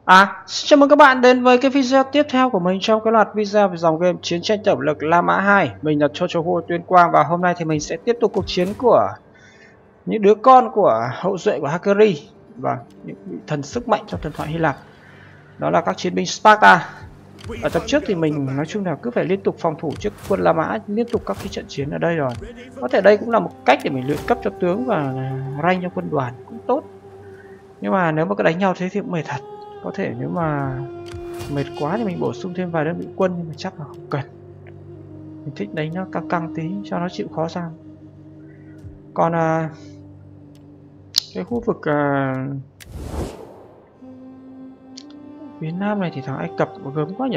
Chào mừng các bạn đến với cái video tiếp theo của mình trong cái loạt video về dòng game Chiến tranh tổng lực La Mã 2. Mình là Chochohu Tuyên Quang và hôm nay thì mình sẽ tiếp tục cuộc chiến của những đứa con của hậu duệ của Hakeri và những vị thần sức mạnh trong thần thoại Hy Lạp. Đó là các chiến binh Sparta. Ở tập trước thì mình nói chung là cứ phải liên tục phòng thủ trước quân La Mã liên tục các cái trận chiến ở đây rồi. Có thể đây cũng là một cách để mình luyện cấp cho tướng và rank cho quân đoàn cũng tốt. Nhưng mà nếu mà cứ đánh nhau thế thì cũng mệt thật. Có thể nếu mà mệt quá thì mình bổ sung thêm vài đơn vị quân, nhưng mà chắc là không cần. Mình thích đánh nó căng căng tí cho nó chịu khó sang. Còn cái khu vực phía nam này thì thằng Ai Cập gớm quá nhỉ.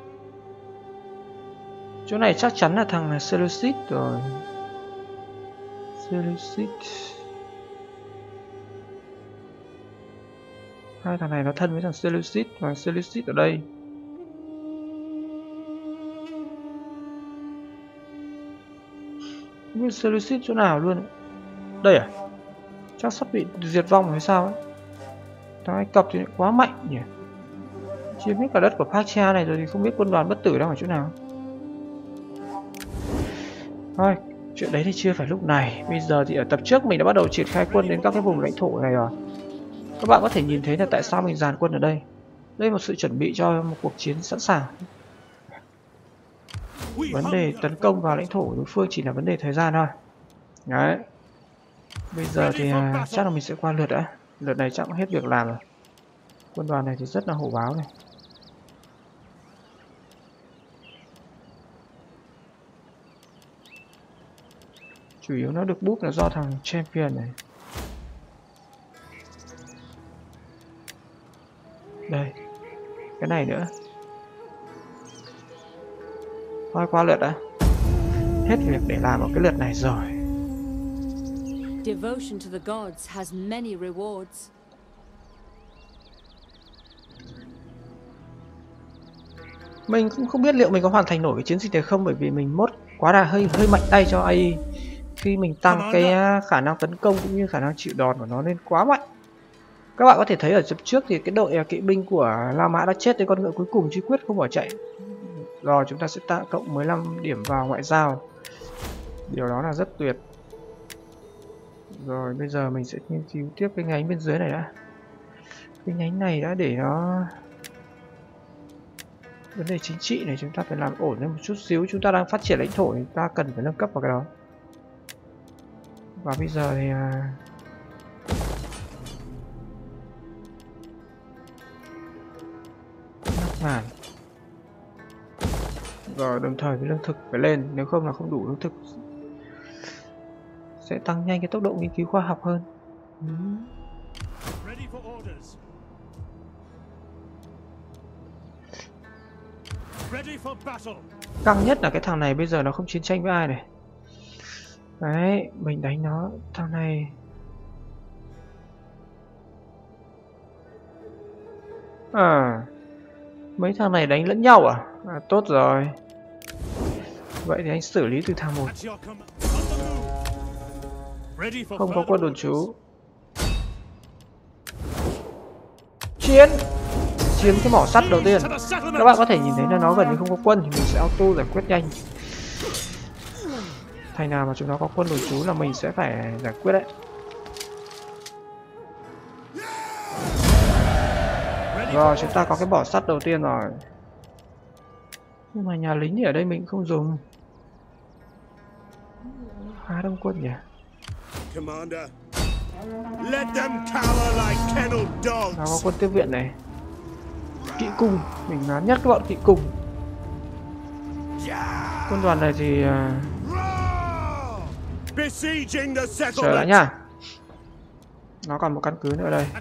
Chỗ này chắc chắn là thằng Seleucid rồi. Seleucid. Hai thằng này nó thân với thằng Seleucid và Seleucid ở đây. Không biết Seleucid chỗ nào luôn. Đây à? Chắc sắp bị diệt vong hay sao ấy. Thằng Ai Cập thì quá mạnh nhỉ. Chiếm hết cả đất của Parthia này rồi thì không biết quân đoàn bất tử đang ở chỗ nào. Thôi, chuyện đấy thì chưa phải lúc này. Bây giờ thì ở tập trước mình đã bắt đầu triển khai quân đến các cái vùng lãnh thổ này rồi. Các bạn có thể nhìn thấy là tại sao mình dàn quân ở đây. Đây là một sự chuẩn bị cho một cuộc chiến sẵn sàng. Vấn đề tấn công vào lãnh thổ của đối phương chỉ là vấn đề thời gian thôi. Đấy. Bây giờ thì chắc là mình sẽ qua lượt đã. Lượt này chắc cũng hết việc làm rồi. Quân đoàn này thì rất là hổ báo này. Chủ yếu nó được búp là do thằng Champion này. Đây. Cái này nữa. Thôi qua lượt đã. Hết việc để làm ở cái lượt này rồi. Devotion to the gods has many rewards. Mình cũng không biết liệu mình có hoàn thành nổi cái chiến dịch này không, bởi vì mình mốt quá là hơi mạnh tay cho AI. Khi mình tăng cái khả năng tấn công cũng như khả năng chịu đòn của nó lên quá mạnh. Các bạn có thể thấy ở tập trước thì cái đội kỵ binh của La Mã đã chết đến con ngựa cuối cùng truy quyết không bỏ chạy. Rồi chúng ta sẽ tạo cộng 15 điểm vào ngoại giao. Điều đó là rất tuyệt. Rồi bây giờ mình sẽ nghiên cứu tiếp cái nhánh bên dưới này đã. Cái nhánh này đã để nó... Vấn đề chính trị này chúng ta phải làm ổn lên một chút xíu. Chúng ta đang phát triển lãnh thổ thì ta cần phải nâng cấp vào cái đó. Và bây giờ thì ngàn. Rồi đồng thời với lương thực phải lên, nếu không là không đủ lương thực. Sẽ tăng nhanh cái tốc độ nghiên cứu khoa học hơn. Căng nhất là cái thằng này bây giờ nó không chiến tranh với ai này. Đấy, mình đánh nó. Thằng này mấy thằng này đánh lẫn nhau à? Tốt rồi. Vậy thì anh xử lý từ thằng một. Không có quân đồn trú. Chiến cái mỏ sắt đầu tiên. Các bạn có thể nhìn thấy là nó gần như không có quân thì mình sẽ auto giải quyết nhanh. Thành nào mà chúng nó có quân đồn trú là mình sẽ phải giải quyết đấy. Rồi chúng ta có cái mỏ sắt đầu tiên rồi. Nhưng mà nhà lính thì ở đây mình không dùng. Khá đông quân nhỉ. Nó có quân tiếp viện này. Kỵ cung, mình ngán nhất các bọn kỵ cung. Quân đoàn này thì chờ đã nhá. Nó còn một căn cứ nữa đây.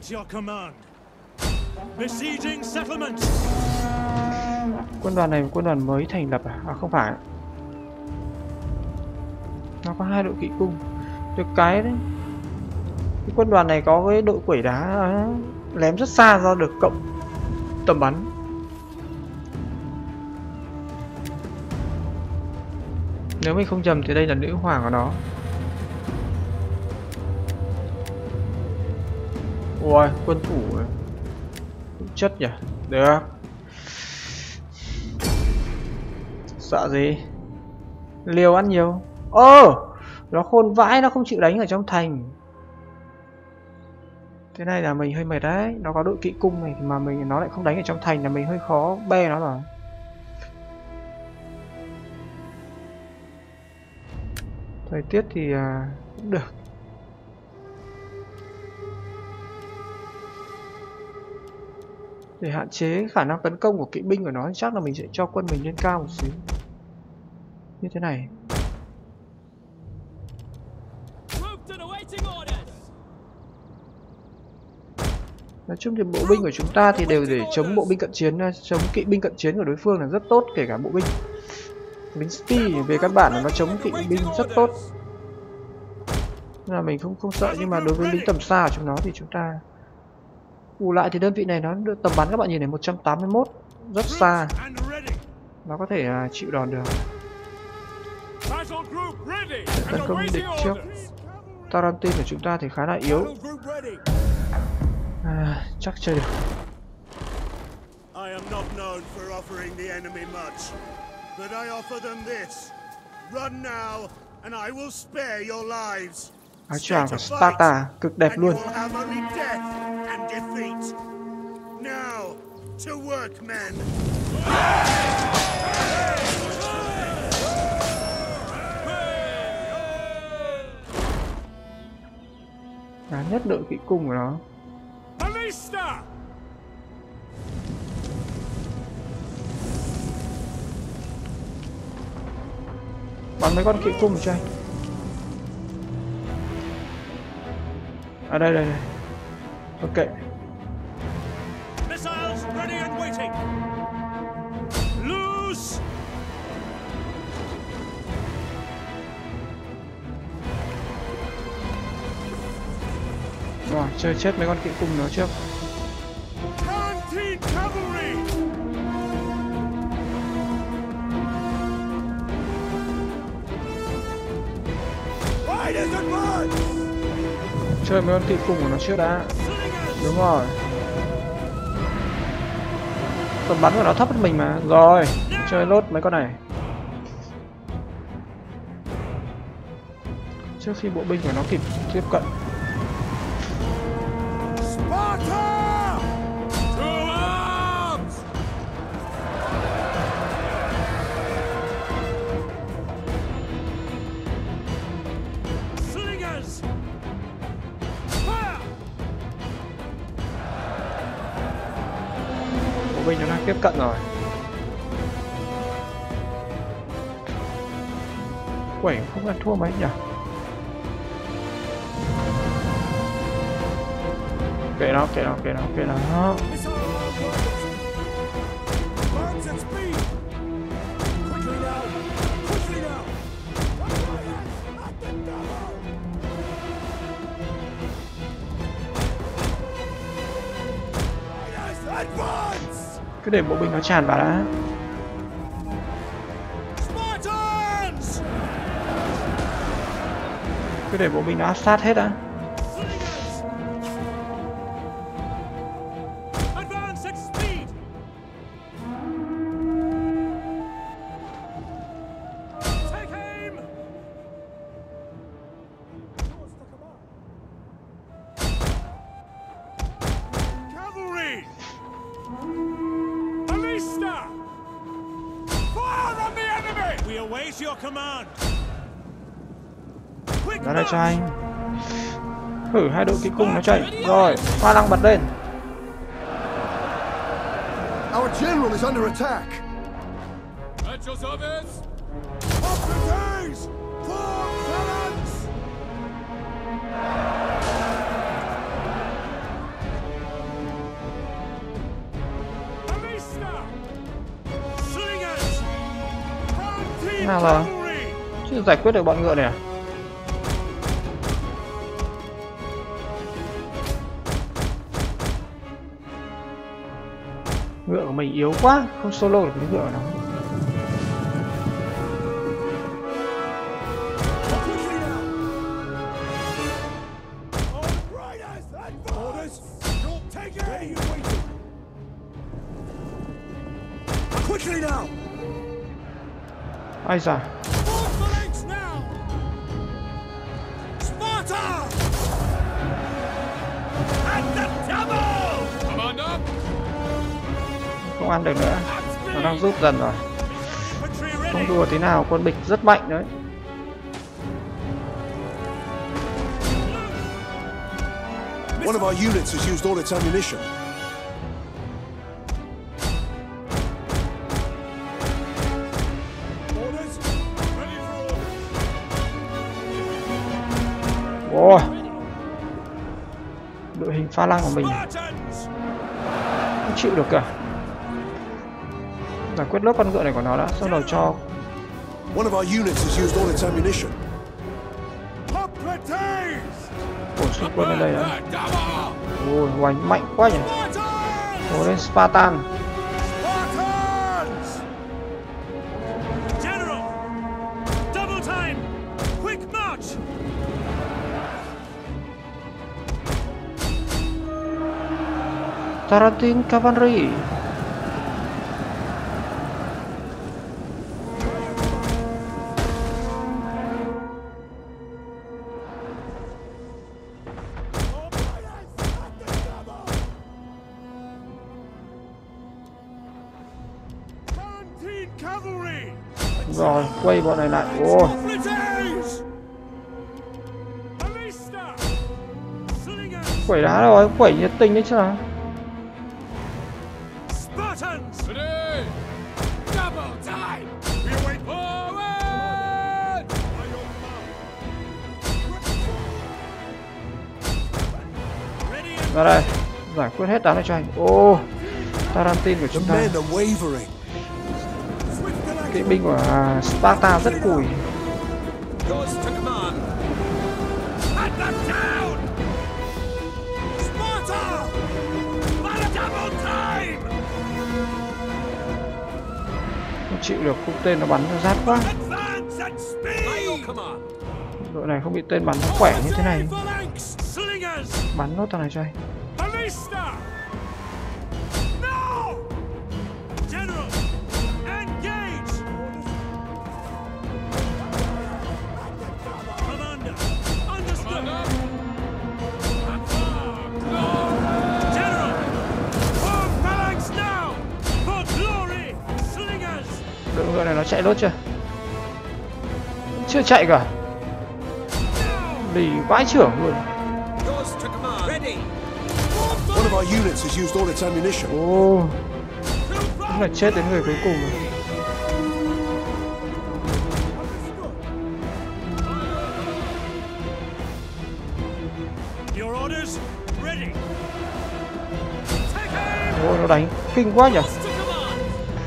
Quân đoàn này quân đoàn mới thành lập à? Không phải. Nó có 2 đội kỵ cung. Được cái đấy. Cái quân đoàn này có cái đội quẩy đá lém rất xa do được cộng tầm bắn. Nếu mình không nhầm thì đây là nữ hoàng của nó. Ôi, quân thủ này. Chất nhỉ. Được. Sợ gì? Liều ăn nhiều. Nó khôn vãi, nó không chịu đánh ở trong thành. Thế này là mình hơi mệt đấy. Nó có đội kỵ cung này mà nó lại không đánh ở trong thành là mình hơi khó be nó rồi. Thời tiết thì cũng được. Để hạn chế khả năng tấn công của kỵ binh của nó chắc là mình sẽ cho quân mình lên cao một xíu. Như thế này. Nói chung thì bộ binh của chúng ta thì đều để chống bộ binh cận chiến, chống kỵ binh cận chiến của đối phương là rất tốt, kể cả bộ binh. Lính Spy về căn bản là nó chống kỵ binh rất tốt. Nên là mình không sợ, nhưng mà đối với lính tầm xa của chúng nó thì chúng ta bù lại thì đơn vị này nó tầm bắn các bạn nhìn này 181, rất xa. Nó có thể chịu đòn được. Tấn công địch trước. Tarantin của chúng ta thì khá là yếu. Chắc chơi được. I am not known for offering the enemy much, but I offer them this. Run now and I will spare your lives. Áo choàng của Sparta cực đẹp luôn. Now to work, men. Nhất đội kỵ cung của nó. Bắn mấy con kỵ cung cho anh. Đây. Ok. Missiles ready and waiting. Loose. Rồi, chơi chết mấy con kỵ cung nó trước. Chơi mấy con kỵ cung của nó trước đã. Đúng rồi. Tầm bắn của nó thấp hơn mình mà. Rồi, chơi lốt mấy con này. Trước khi bộ binh của nó kịp tiếp cận. Bộ binh nó đang tiếp cận rồi. Quẩy không ăn thua mấy nhỉ? Kệ nó. Cứ để bộ binh nó tràn vào đã. Cứ để bộ binh nó áp sát hết đã. Đó là cho anh. Thử hai đội kỵ cung nó chạy. Rồi, Hoa Lăng bật lên. Our general is under attack. At your service. Nào rồi. Chưa giải quyết được bọn ngựa này à? Ngựa của mình yếu quá, không solo được cái ngựa của nó. Quickly now! Ai da. Form phalanx now! Sparta! At the double! Command up! Không ăn được nữa. Nó đang rút dần rồi. Infantry Không ready! đùa tí nào, quân địch rất mạnh đấy. One of our units has used all its ammunition. Orders! Ready for order! Wow. Đội hình pha lang của mình Spartans! không chịu được cả. Giải quyết lớp con ngựa này của nó đã, xong rồi cho One of our units has used all its ammunition. Hoplites! bổ sung quân lên đây đã. Double! Ôi, hoành mạnh quá nhỉ. Spartans! Ồ, lên Spartan. Spartans! General! Double time! Quick march! Tarantine Cavalry. Tarantine cavalry! Rồi, quay bọn này lại. Ồ, Hoplites! Ballista! Slingers! quẩy đá rồi, quẩy nhiệt tình đấy chứ nào. Spartans! Ready! Double time! We await Forward! by your command. Ready and Ra đây, giải quyết hết đám này cho anh. Ô, Tarantine của The chúng ta. men are wavering. swift and Kỵ binh của Sparta rất cùi. Yours to command. at the town! Sparta! By a double time! Không chịu được, cung tên nó bắn nó rát quá. Advance at By your speed! command. Đội này không bị tên bắn nó khỏe như thế này. Phalanx! Slingers! Bắn nốt thằng này cho anh. Ballista! Now! General! Engage! Commander! Understood! Command up! General! Form phalanx now! For glory! Slingers! Đội ngựa này nó chạy nốt chưa? Chưa chạy cả. Lì vãi trưởng luôn. Yours to command. Ready. One of our units has used all its ammunition. Ô, đúng là chết đến người cuối cùng rồi. Your orders? Ready! Take aim! Ôi, nó đánh kinh quá nhỉ. Yours to command.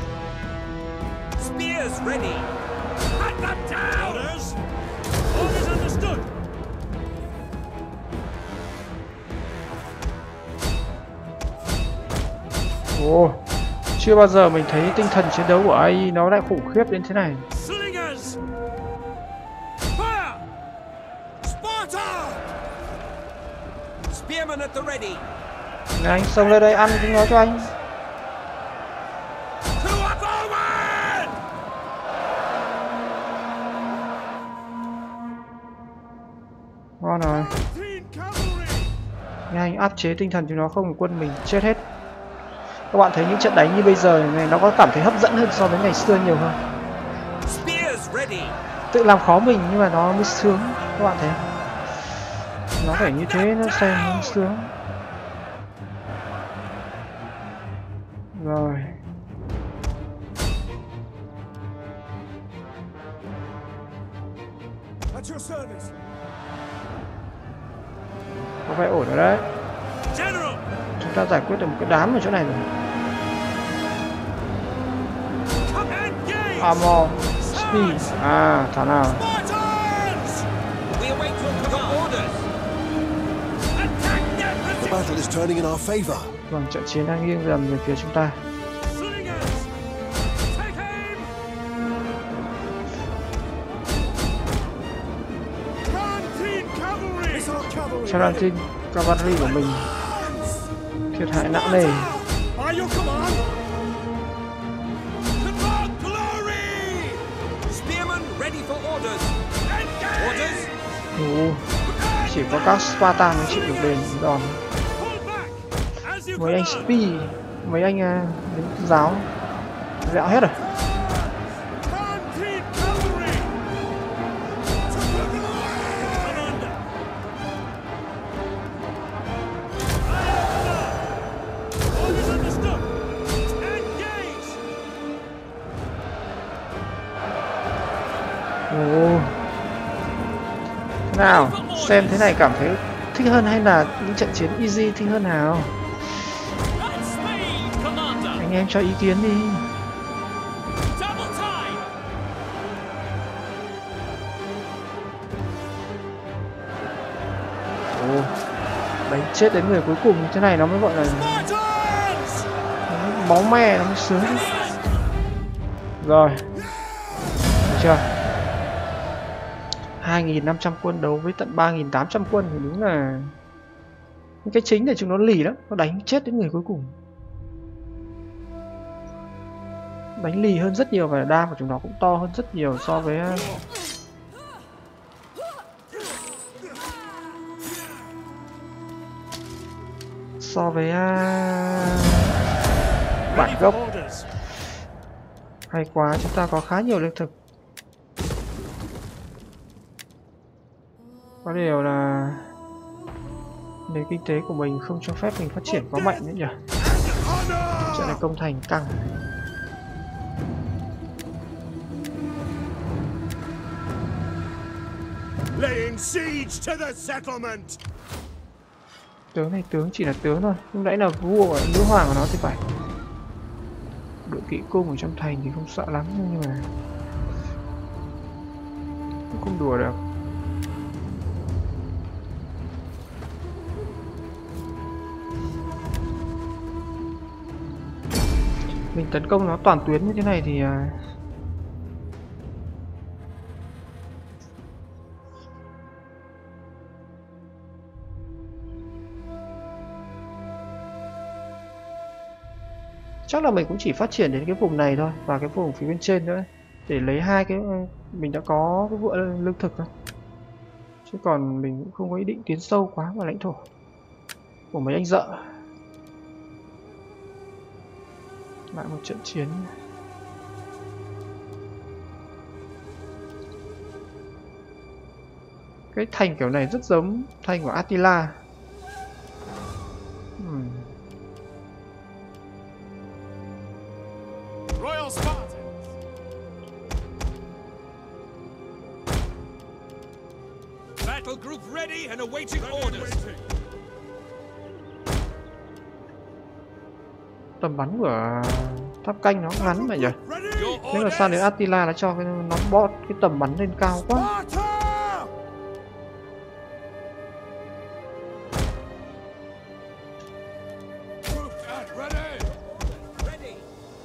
Spears ready. At the town! Orders? Orders understood! Ồ, chưa bao giờ mình thấy tinh thần chiến đấu của AI nó lại khủng khiếp đến thế này. Slingers! Fire! Sparta! Spearmen at the ready. Anh xông lên đây ăn chúng nó cho anh. To a forward! Ngon rồi. Tarantine cavalry! Nhanh áp chế tinh thần chúng nó không quân mình chết hết. Các bạn thấy những trận đánh như bây giờ này nó có cảm thấy hấp dẫn hơn so với ngày xưa nhiều hơn. Spears ready. Tự làm khó mình nhưng mà nó mới sướng. Các bạn thấy nó phải như thế nó xem nó mới sướng. Rồi. At your service! Có vẻ ổn rồi đấy. General! Chúng ta giải quyết được một cái đám ở chỗ này rồi. Come engage! Armor Speed. À, thảo nào. Spartans! We await your command. Orders. Attack their The position! battle is turning in our favor. Vâng, trận chiến đang nghiêng dần về phía chúng ta. Slingers! Take aim! Tarantine cavalry! It's our cavalry! Tarantine Cavalry của mình thiệt hại nặng nề. By your command! orders. Orders. Ồ, chỉ có các Spartan mới chịu được đền đòn. Pull back as you Mấy anh command. Spy, mấy anh lính giáo dẹo hết rồi. Guaranteed cavalry. Commander. Orders understood. Engage. Ồ. Thế nào, xem thế này cảm thấy thích hơn hay là những trận chiến easy thích hơn nào? Anh em cho ý kiến đi. Ồ, đánh chết đến người cuối cùng như thế này nó mới gọi là Spartans. máu me, nó mới sướng chứ. Rồi, được chưa? 2.500 quân đấu với tận 3.800 quân thì đúng là những cái chính để chúng nó lì lắm, nó đánh chết đến người cuối cùng. Đánh lì hơn rất nhiều và đam của chúng nó cũng to hơn rất nhiều so với bản gốc. Orders. Hay quá, chúng ta có khá nhiều lương thực. Có điều là nền kinh tế của mình không cho phép mình phát triển quá mạnh nữa nhỉ. Trận này công thành căng. Laying siege to the settlement. Tướng này tướng chỉ là tướng thôi, lúc nãy là vua và nữ hoàng của nó thì phải. Đội kỵ cung ở trong thành thì không sợ lắm nhưng mà cũng không đùa được. Mình tấn công nó toàn tuyến như thế này thì chắc là mình cũng chỉ phát triển đến cái vùng này thôi và cái vùng phía bên trên nữa để lấy hai cái mình đã có cái vựa lương thực thôi, chứ còn mình cũng không có ý định tiến sâu quá vào lãnh thổ của mấy anh dợ. Lại một trận chiến. Cái thành kiểu này rất giống thành của Attila. Royal Spartans. Battle group ready and awaiting orders. Tầm bắn của tháp canh nó ngắn mà nhỉ. Ready. Your Thế là sao đến orders. Attila nó cho nó bót cái tầm bắn lên cao quá. Sparta. Troops at ready. Ready.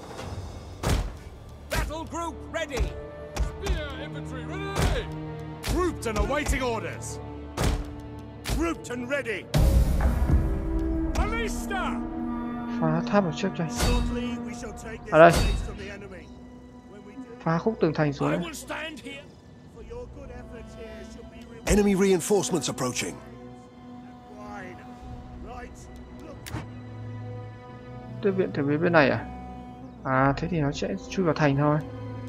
Battle group ready. Spear infantry ready. Grouped and awaiting orders. Grouped and ready. Ballista. Phá tháp ở trước đây. Shortly we shall take this Ở đây. place from the enemy. When we do, Phá khúc tường thành xuống I đây. will stand here. for your good efforts here shall be rewarded. Enemy reinforcements approaching. Wine. Right. Look. Tiếp viện từ bên này à? À thế thì nó sẽ chui vào thành thôi.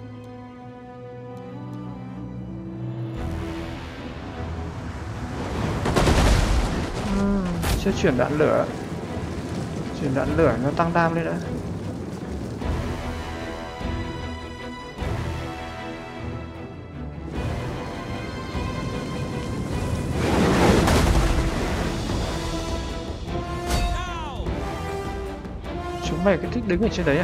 Chưa chuyển đạn lửa. Chuyển đạn lửa nó tăng đam lên đã. Now. Chúng mày cứ thích đứng ở trên đấy à?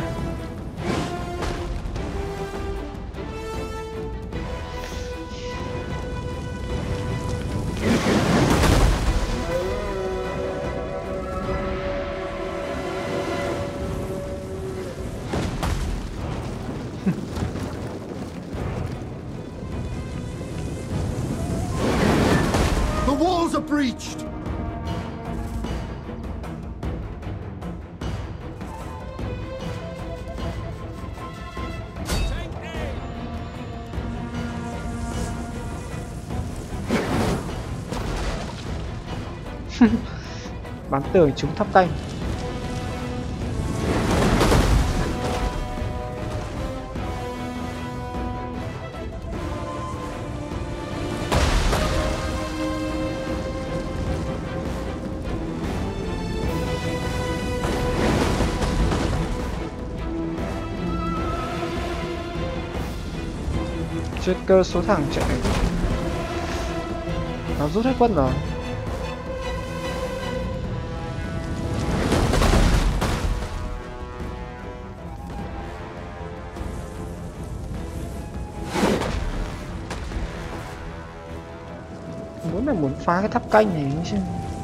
The walls are breached! Take aim. bắn tường trúng tháp canh. Trên cơ số thằng chạy nó rút hết quân rồi. Muốn phá cái tháp canh này chứ.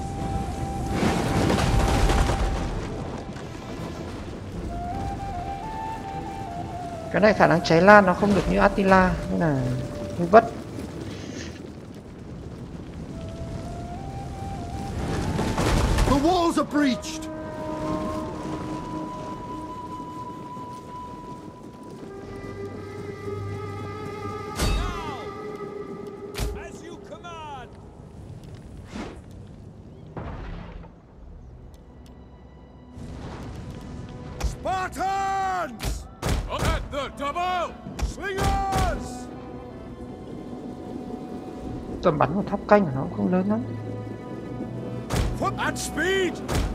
Cái này khả năng cháy lan nó không được như Attila nên là hơi vất. The walls are breached! As you command! Spartans! At the double! Slingers! Tầm bắn của tháp canh của nó cũng không lớn lắm. At speed!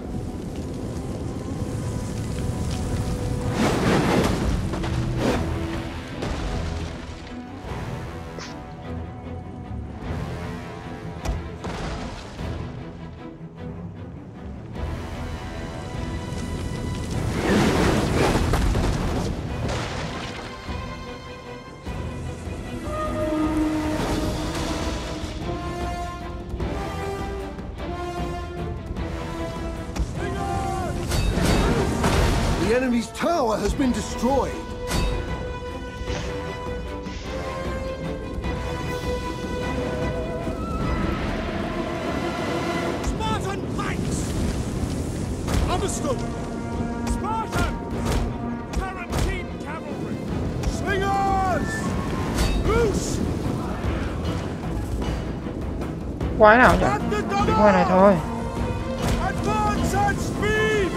The enemy's tower has been destroyed. Spartan pikes! Understood! Spartan! Tarantine cavalry! Slingers! Loose! Quái nào nhỉ? At the Cái quái này thôi. Advance at speed!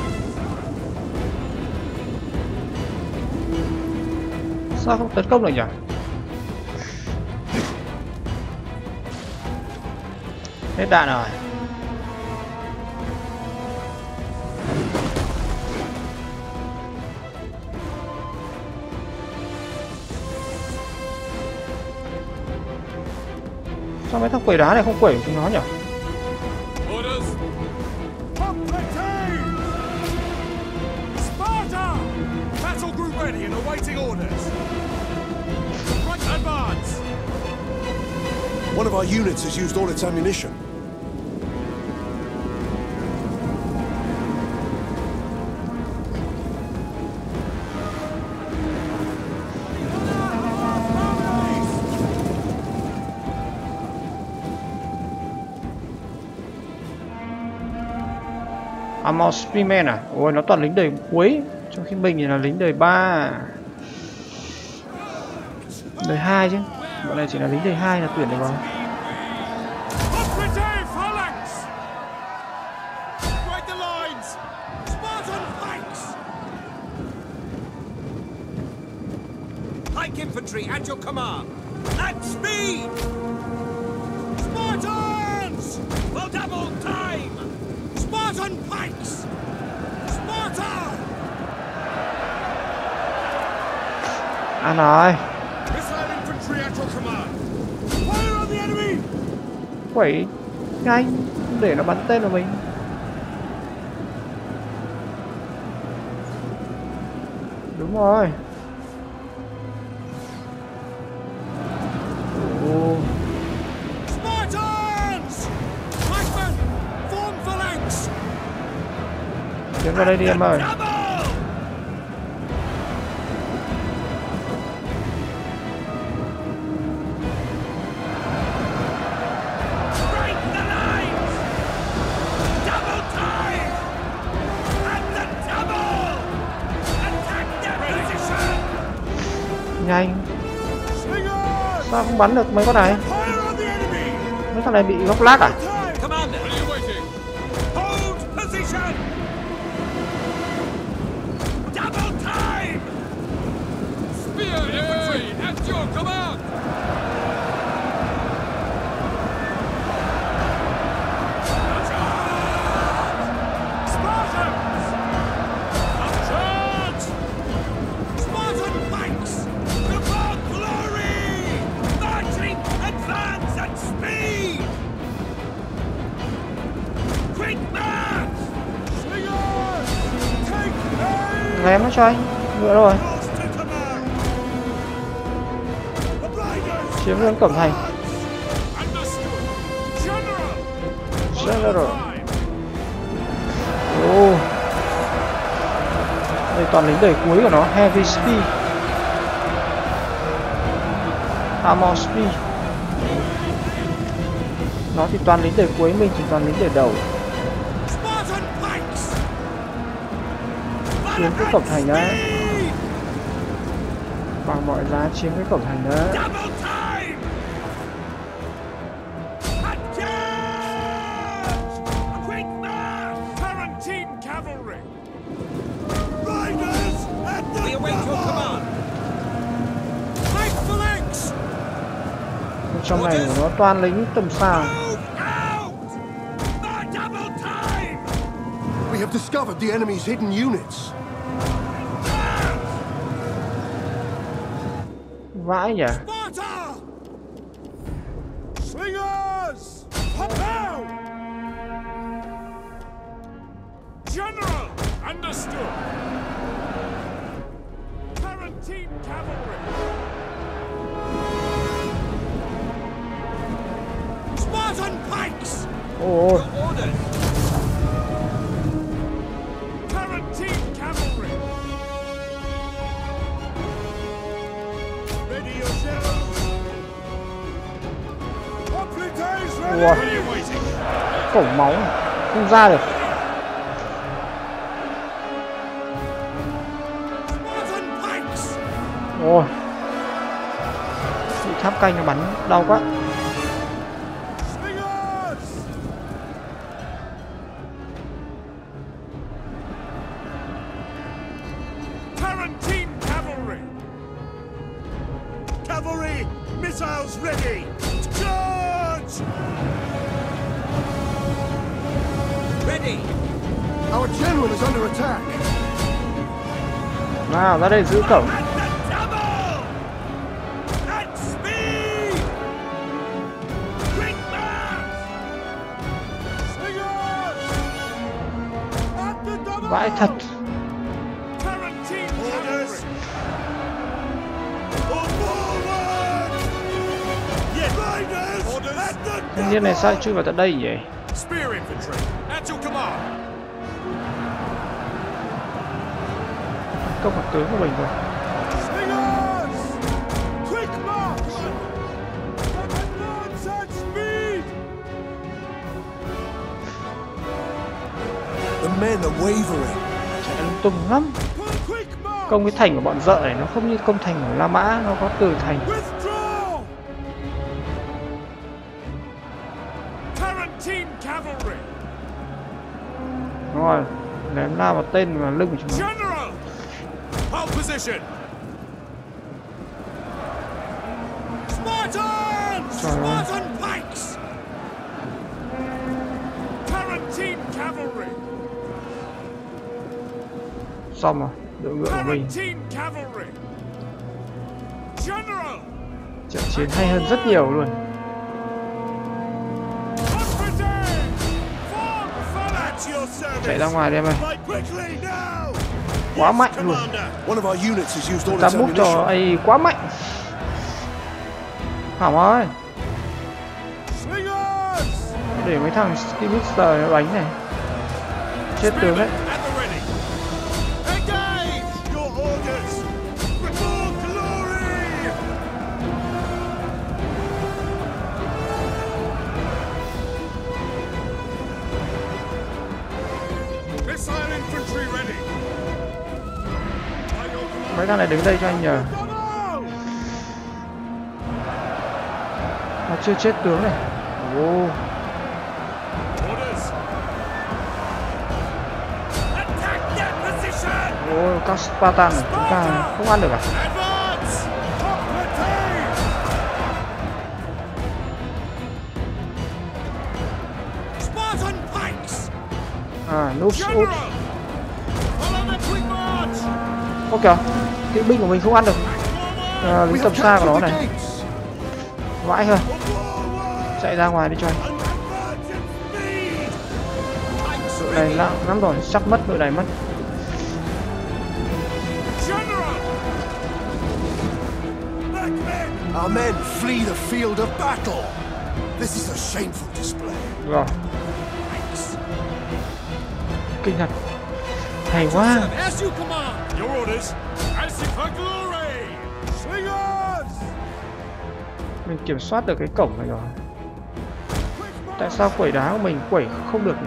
Sao không tấn công được nhỉ? Hết đạn rồi. Sao mấy thằng quẩy đá này không quẩy chúng nó nhỉ? Orders! Completely! Sparta! Battle group ready and awaiting orders! Front advance! One of our units has used all its ammunition. Amos Spearman à? Ôi nó toàn lính đời cuối, trong khi mình thì là lính đời 3. Đời 2 chứ. Bọn này chỉ là lính đời 2 là tuyển được vào. Completely phalanx! Right the lines! Spartan pikes! Pike infantry at your command! At speed! Spartans! For double time! Spartan pikes! Sparta! Ăn rồi. Missile infantry at your command! Fire on the enemy! Quẩy nhanh để nó bắn tên vào mình. Đúng rồi. Ồ. Spartans! Pikemen! Form phalanx! Tiến vào đây đi em ơi. Double! Break the lines! Double time! At the double! Attack their position! Nhanh. Slingers! Sao không bắn được mấy con này? Fire on the enemy! Mấy thằng này bị góc lác à? Time! Commander, What are you waiting? hold position! Double time! Spear infantry at your command! Spartans! Charge! Spartan pikes! To more glory! Marching, advance at speed! Quick march! Slingers! Take aim! Ghém nó cho anh. Nữa rồi. Yours to command. The riders. Chiếm luôn cổng thành. Understood! General! General. Time! Ồ. Đây toàn lính đời cuối của nó. Heavy speed. Armor speed. Nó thì toàn lính đời cuối, mình chỉ toàn lính đời đầu. Spartan pikes! Chiếm cái cổng thành đấy. Bằng mọi giá chiếm cái cổng thành đấy. Double time! Adjust! Quick march! Tarantine cavalry! Riders at the double. Fight phalanx! Trong này của nó toàn lính tầm xa. Move out! More double time! We have discovered the enemy's hidden units. Vãi nhỉ. Sparta! Slingers! Pop out! General! Understood! Tarantine cavalry! Spartan pikes! Ồ, Orders! Tarantine cavalry! Ready yourselves. Hoplites Ủa. ready! What are you waiting? cổng máu. Không ra được. Spartan pikes! Ôi. Bị tháp canh nó bắn đau quá. Slingers! Tarantine cavalry! Cavalry, missiles ready. Charge! Ready! Our general is under attack. Nào ra đây giữ cổng. At the double. At speed. Quick march. Slingers! At the double! Vãi thật. Tarantine Orders. cavalry! Pull forward. Yes. Riders Orders. at the Thanh niên này sao chui vào tận đây vậy? Spear infantry! At your command! Công mặt tướng của mình rồi. Slingers! Quick march! Advance at speed! The men are wavering. Chạy lung tung lắm. Pull quick march! Công cái thành của bọn dợ này nó không như công thành của La Mã, nó có từ thành. Withdraw! Tarantine cavalry! Đúng rồi, ném lao vào tên và lưng của chúng nó. General! Hold position! Spartans! Trời ơi. Spartan pikes! Tarantine cavalry! Xong rồi, đội ngựa của mình. Tarantine cavalry! General! Trận chiến hay hơn rất nhiều luôn. Hospital! Form phalanx! At your service. Chạy ra ngoài đi em ơi. Fight quickly now. Quá Yes, mạnh luôn. Commander. One of our units has used all Ta its bút cho ammunition. ấy quá mạnh. Hỏng ơi. Slingers! Để mấy thằng Skimister nó đánh này. Chết tướng đấy. At the ready! Engage! Your orders. For more glory. Missile infantry ready! By your command! Mấy thằng này đứng đây cho anh nhờ. Double! Nó chưa chết tướng này. Ồ, Orders! Ôi, các Spartan này chúng ta không ăn được à? Advance! Complete! Spartan pikes! À, Noobs út. General! Follow the quick march! Ô kìa, kỵ binh của mình không ăn được lính tầm xa của nó này. Vãi hơn. Chạy ra ngoài đi cho anh. Đội này lắm lắm rồi, chắc mất đội này mất. Our men flee the field of battle. This is a shameful display. Rồi. Kinh thật. Hay quá. As you command. Your orders. As for glory. Slingers. Mình kiểm soát được cái cổng này rồi. Tại sao quẩy đá của mình quẩy không được nhỉ?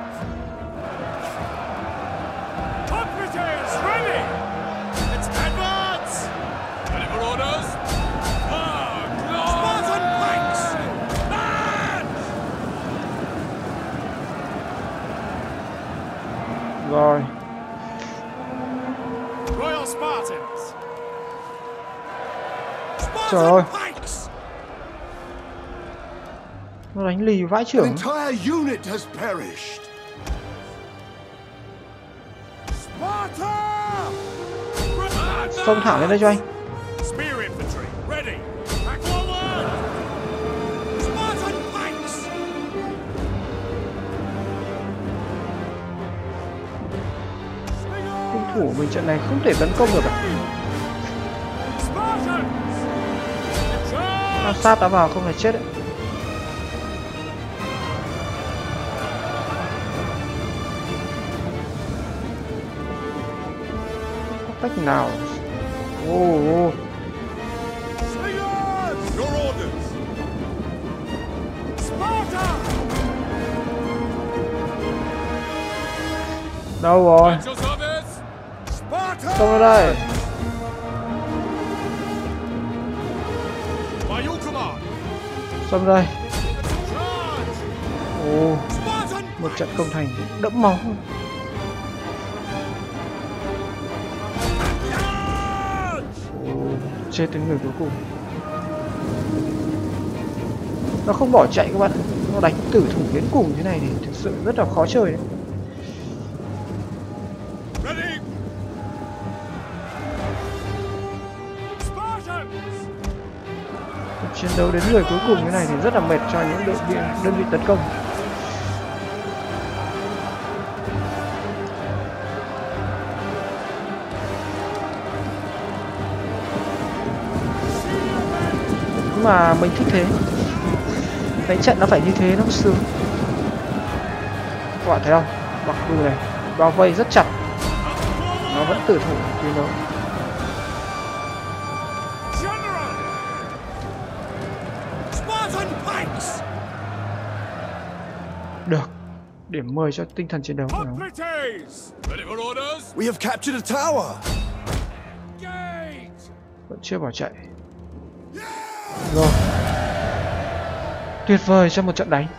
Operatives ready. Let's advance. Ready for orders. Spartan pikes. March. Rồi. Royal Spartans. Trời ơi. Pikes! Nó đánh lì vãi An trưởng. entire unit has perished. Sparta! Xông thẳng lên đây cho anh. Spear infantry ready. Back forward. Spartan pikes! Cung thủ của mình trận này không thể tấn công được à? Spartans. Áp sát đã vào không phải chết đấy. Có cách nào? Ô, Slingers! Your orders. Sparta! đâu rồi? At your service. Sparta! Xông ra đây. By your command. Xông đây. Charge. Ồ, Spartan! một trận công thành đẫm máu. Ồ, chết đến người cuối cùng. Nó không bỏ chạy các bạn, nó đánh tử thủ đến cùng thế này thì thực sự rất là khó chơi đấy. Ready. Spartans. Chiến đấu đến người cuối cùng thế này thì rất là mệt cho những đơn vị tấn công. Nhưng mà mình thích thế. Đánh trận nó phải như thế nó mới sướng. Các bạn thấy không? Mặc dù này bao vây rất chặt, nó vẫn tử thủ chiến đấu. General! Spartan pikes! Được. Điểm 10 cho tinh thần chiến đấu của nó. Operatives. Ready for orders. We have captured a tower. Gate. Vẫn chưa bỏ chạy. Rồi. Tuyệt vời cho một trận đánh.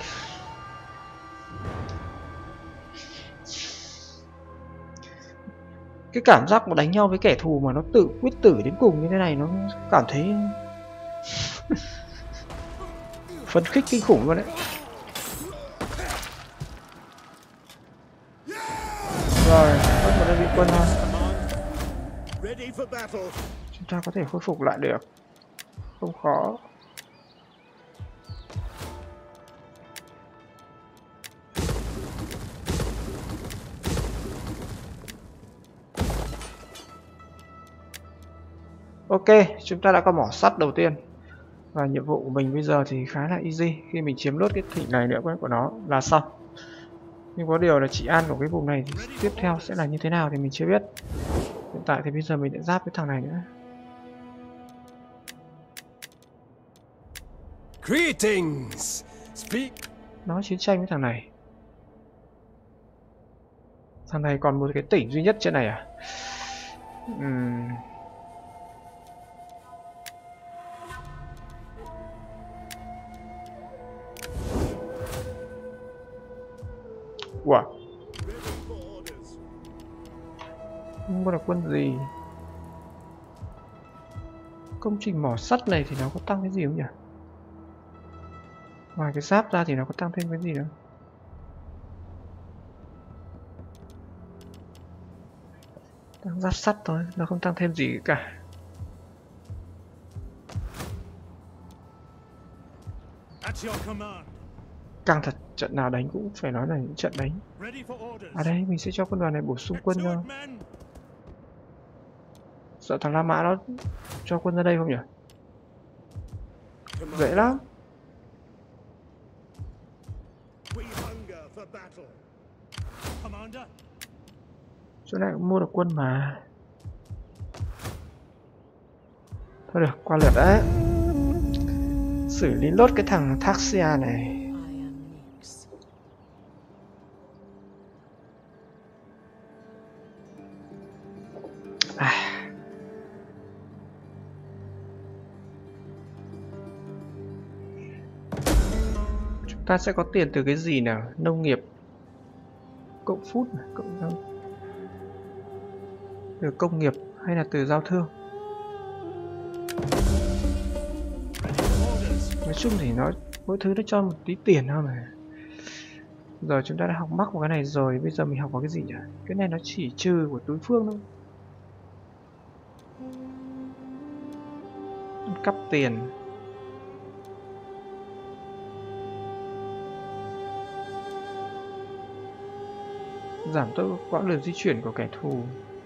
Cái cảm giác mà đánh nhau với kẻ thù mà nó tự quyết tử đến cùng như thế này nó cảm thấy phấn khích kinh khủng luôn đấy. Rồi, mất một đơn vị quân thôi. Ready for battle. Chúng ta có thể khôi phục lại được. Không khó. Ok, chúng ta đã có mỏ sắt đầu tiên. Và nhiệm vụ của mình bây giờ thì khá là easy. Khi mình chiếm nốt cái thỉnh này nữa của nó là xong. Nhưng có điều là chị An của cái vùng này thì tiếp theo sẽ là như thế nào thì mình chưa biết. Hiện tại thì bây giờ mình đã giáp với thằng này nữa. Greetings. Speak. Nó chiến tranh với thằng này. Thằng này còn một cái tỉnh duy nhất trên này à? Wow. Không có được quân gì. Công trình mỏ sắt này thì nó có tăng cái gì không nhỉ? Ngoài cái giáp ra thì nó có tăng thêm cái gì nữa? Tăng giáp sắt thôi, nó không tăng thêm gì cả. Căng thật, trận nào đánh cũng phải nói là những trận đánh. À đây, mình sẽ cho quân đoàn này bổ sung quân cho. Sợ thằng La Mã nó cho quân ra đây không nhỉ? Dễ lắm. Chỗ này cũng mua được quân mà. Thôi được, qua lượt đấy. Xử lý lốt cái thằng Taxia này. Chúng ta sẽ có tiền từ cái gì nào? Nông nghiệp cộng phút, cộng từ công nghiệp hay là từ giao thương? Nói chung thì nó mỗi thứ nó cho một tí tiền thôi mà. Rồi chúng ta đã học mắc một cái này rồi, bây giờ mình học vào cái gì nhỉ? Cái này nó chỉ trừ của đối phương thôi. Cắp tiền. Giảm tốc quãng đường di chuyển của kẻ thù.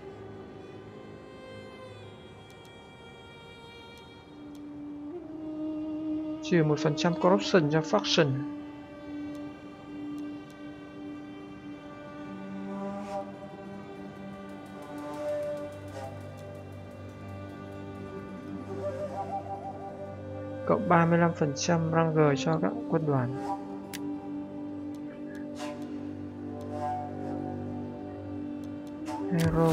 Trừ 1% corruption cho faction. Cộng 35% rank cho các quân đoàn. Hero.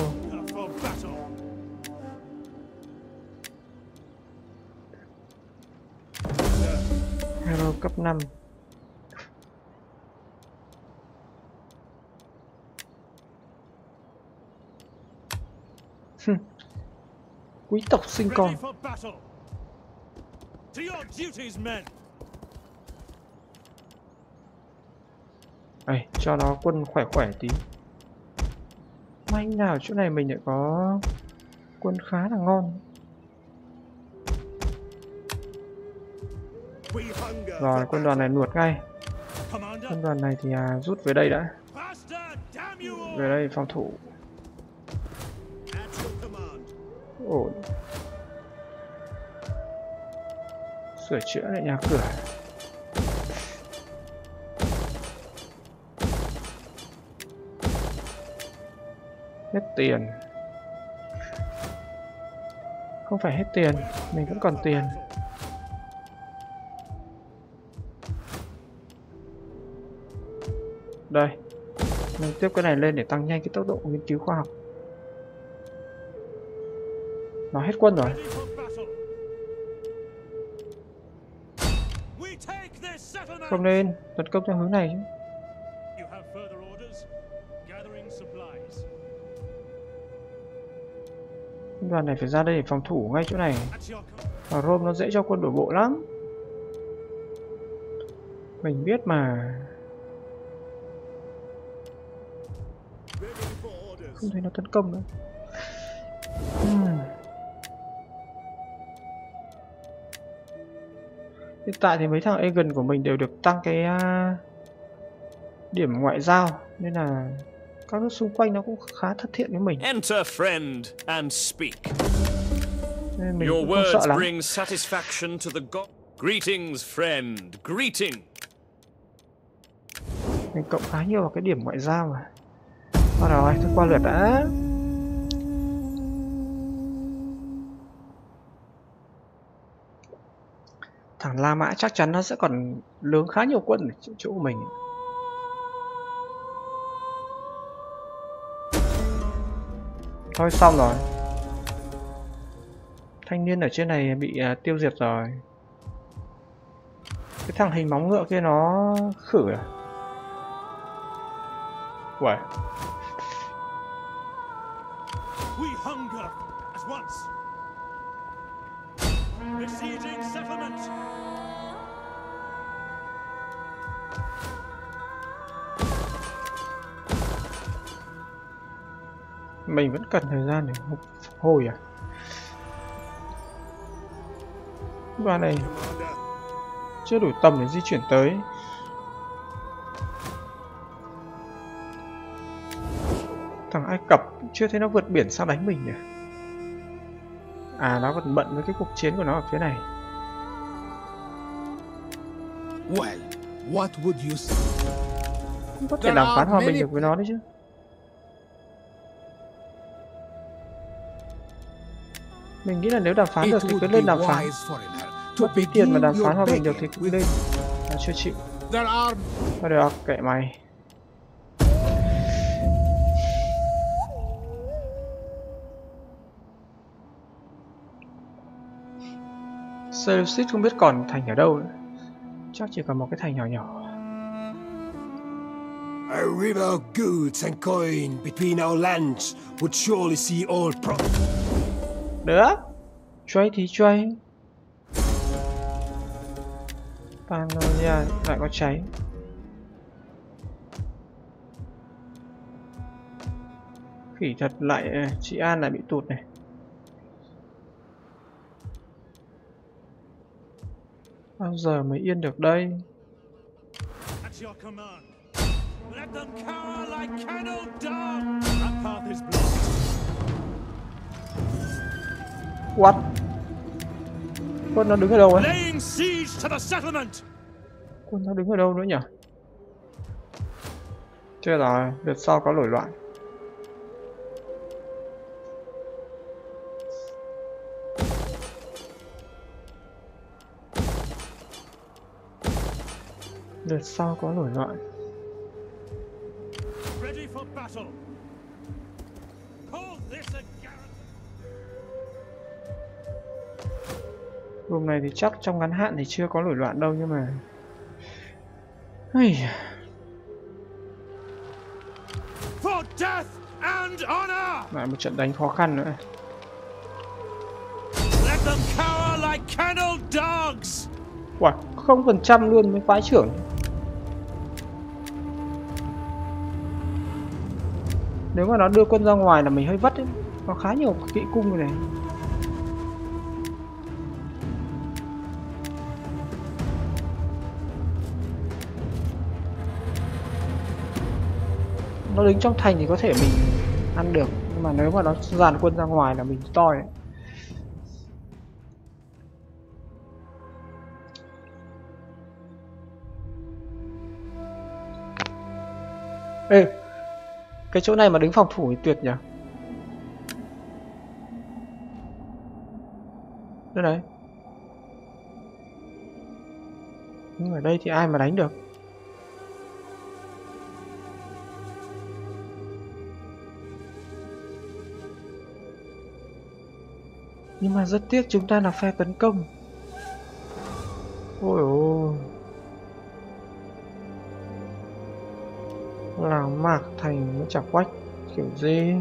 Hero cấp 5. Quý tộc sinh con. Ây, cho nó quân khỏe khỏe tí. May nào chỗ này mình lại có quân khá là ngon. Rồi quân đoàn này nuột ngay. Quân đoàn này thì rút về đây đã. Về đây phòng thủ. Ổn. Sửa chữa lại nhà cửa. Hết tiền. Không phải hết tiền, mình vẫn còn tiền. Đây, mình tiếp cái này lên để tăng nhanh cái tốc độ nghiên cứu khoa học. Nó hết quân rồi. Không nên tấn công theo hướng này chứ. Quân đoàn này phải ra đây để phòng thủ ngay chỗ này. Và Rome nó dễ cho quân đổ bộ lắm. Mình biết mà. Không thấy nó tấn công nữa. Hiện tại thì mấy thằng Aegon của mình đều được tăng cái điểm ngoại giao, nên là các nước xung quanh nó cũng khá thân thiện với mình. Enter friend and speak. Nên mình Your cũng không sợ words lắm. bring satisfaction to the god. Greetings friend, greeting. Mình cộng khá nhiều vào cái điểm ngoại giao mà. Rồi, thôi qua lượt đã. Thằng La Mã chắc chắn nó sẽ còn lớn khá nhiều quân ở chỗ của mình. Thôi xong rồi. Thanh niên ở trên này bị tiêu diệt rồi. Cái thằng hình móng ngựa kia nó khử à? Uầy. We hunger as once. Besieging settlement. Mình vẫn cần thời gian để phục hồi à? Đoàn này chưa đủ tầm để di chuyển tới. Thằng Ai Cập chưa thấy nó vượt biển sao đánh mình nhỉ? À, nó còn bận với cái cuộc chiến của nó ở phía này. Well, what would you say? Không có thể đàm phán hòa bình được với nó đấy chứ. Mình nghĩ là nếu đàm phán được thì cứ lên đàm phán. Mất tí tiền mà đàm phán hòa bình được thì cứ lên. Nó chưa chịu. Thôi được, kệ mày. Seleucid không biết còn thành ở đâu nữa. Chắc chỉ còn một cái thành nhỏ nhỏ. A river of goods and coin between our lands would surely see all Được. Trade thì trade. Pannonia lại có cháy. Khỉ thật lại, chị An lại bị tụt này. Bao giờ mới yên được đây? At your command. Let them cower like kennel dogs. That path is blocked. What? Quân nó đứng ở đâu ấy? Laying siege to the settlement. Quân nó đứng ở đâu nữa nhỉ? Chưa rồi, đợt sau có nổi loạn. Đợt sau có nổi loạn. Ready for battle. Call this a garrison. Vùng này thì chắc trong ngắn hạn thì chưa có nổi loạn đâu, nhưng mà For death and honor. lại một trận đánh khó khăn nữa. Let them cower like kennel dogs. Wow, 0% luôn với phái trưởng. Nếu mà nó đưa quân ra ngoài là mình hơi vất ấy. Có khá nhiều kỵ cung rồi này. Nó đứng trong thành thì có thể mình ăn được, nhưng mà nếu mà nó dàn quân ra ngoài là mình toi ấy. Ê, cái chỗ này mà đứng phòng thủ thì tuyệt nhỉ. Đây này. Nhưng ở đây thì ai mà đánh được. Nhưng mà rất tiếc chúng ta là phe tấn công. Ôi ôi. Làng Mạc Thành nó chả quách kiểu gì.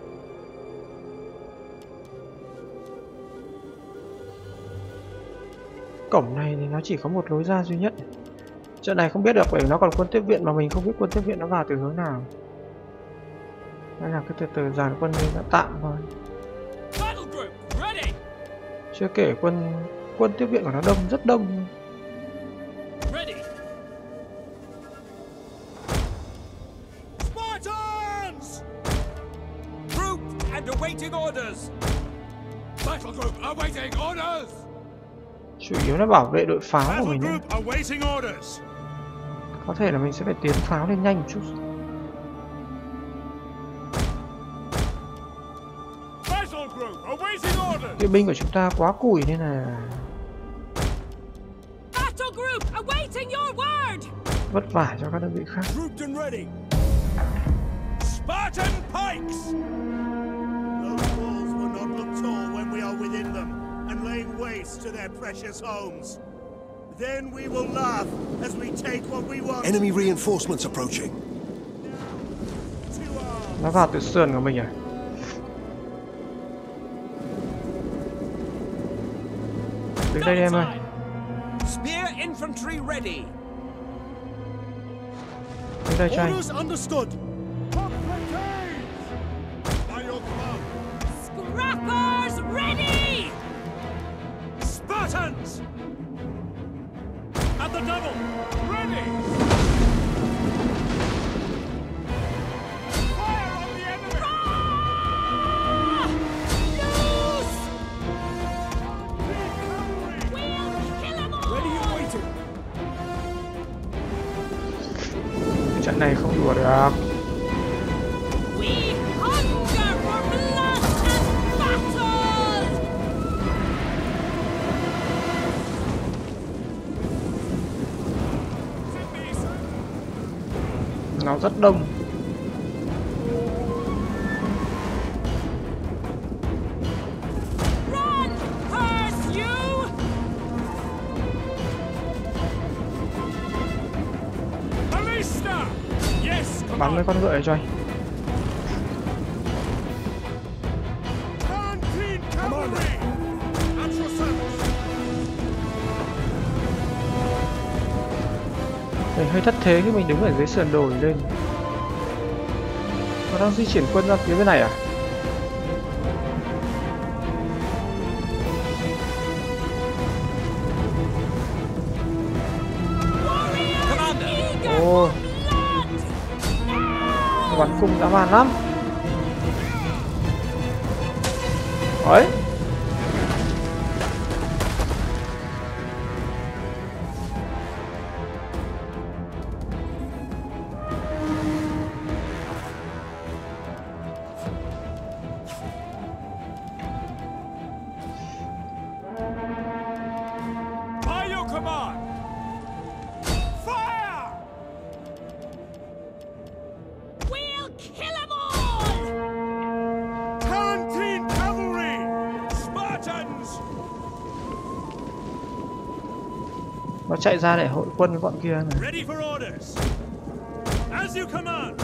Cổng này thì nó chỉ có một lối ra duy nhất. Trận này không biết được bởi nó còn quân tiếp viện mà mình không biết quân tiếp viện nó vào từ hướng nào. Nên là cứ từ từ dàn quân lên đã tạm thôi. Chưa kể quân tiếp viện của nó đông, rất đông. Spartans! Group and awaiting orders. Battle group awaiting orders. Chủ yếu là bảo vệ đội pháo của Battle mình. group awaiting orders. Có thể là mình sẽ phải tiến pháo lên nhanh một chút. Battle group awaiting orders. Kỵ binh của chúng ta quá cùi nên là Battle group awaiting your word. vất vả cho các đơn vị khác. Grouped and ready. Spartan pikes. Those walls will not look tall when we are within them and laying waste to their precious homes. Then we will laugh as we take what we want. Enemy reinforcements approaching. To arms. Nó vào từ sườn của mình à? Đến đây đi em ơi. Spear infantry ready. Đến đây cho anh. Orders understood. By your command. Scrappers ready! Spartans! At the double! Ready! Fire on the enemy! Loose! Cavalry! We'll kill 'em all! Ready and waiting! Trận này không đùa được. We hunger for blood and battle! Nó rất đông. Run, curse you! Ballista! Yes, Bắn mấy con ngựa này cho anh. Canteen cavalry. At your service. Mình hơi thất thế khi mình đứng ở dưới sườn đồi lên. Nó đang di chuyển quân ra phía bên này à? Ồ, bắn cung dã man lắm. Đấy. by your command! Fire! We'll kill 'em all! Canteen cavalry. Spartans! Nó chạy ra để hội quân với bọn kia này. Ready for orders! As you command!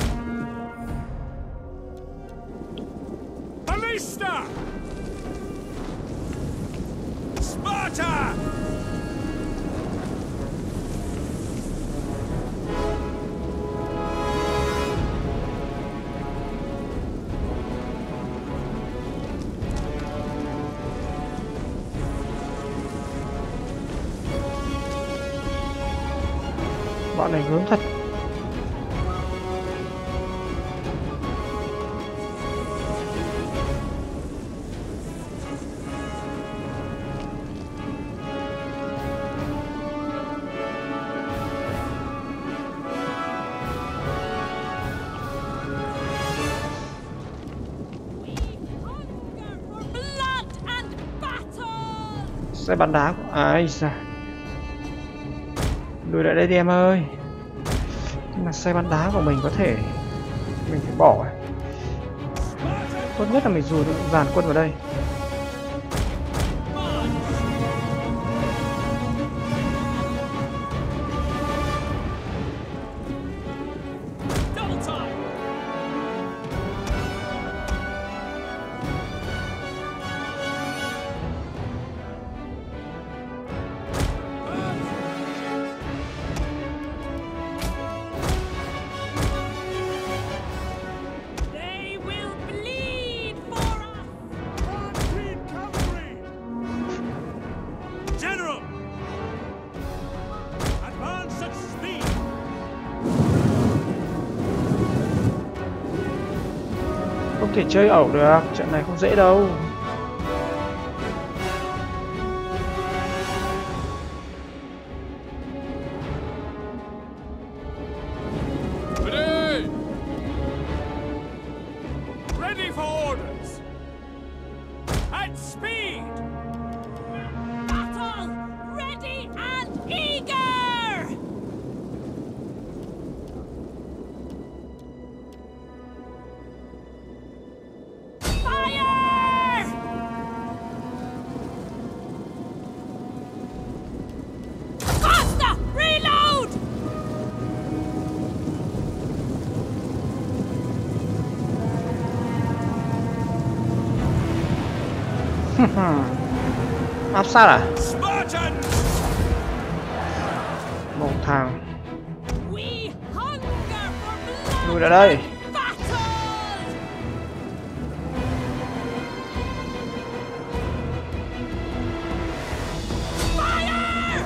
Ballista! Sparta! Bọn này hướng thật. Hunger for blood and battle! Xe bắn đá của ai da. Lùi lại đây đi em ơi. Nhưng mà xe bắn đá của mình có thể mình phải bỏ. Tốt nhất là mình dù dàn quân vào đây. Double time! They will bleed for us! Canteen cavalry. General! Advance at speed! Không thể chơi ẩu được, trận này không dễ đâu. Ready! Ready for orders! At speed! Battle! Ready and eager! Fire! Faster! Reload! Áp sát à? Sparta! Spartans! Một thằng We hunger for lùi blood ra đây. and battle! Fire!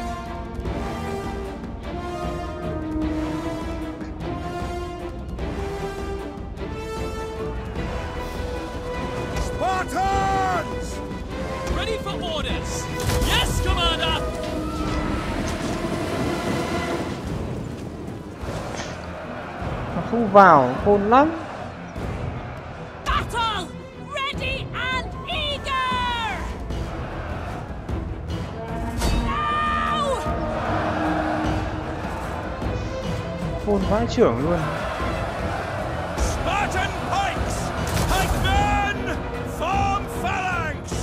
Spartans! Ready for orders! Yes, Commander! Nó không vào, khôn lắm. Battle! Ready and eager! Now! Khôn vãi trưởng luôn. Spartan pikes! Pikemen! Form phalanx!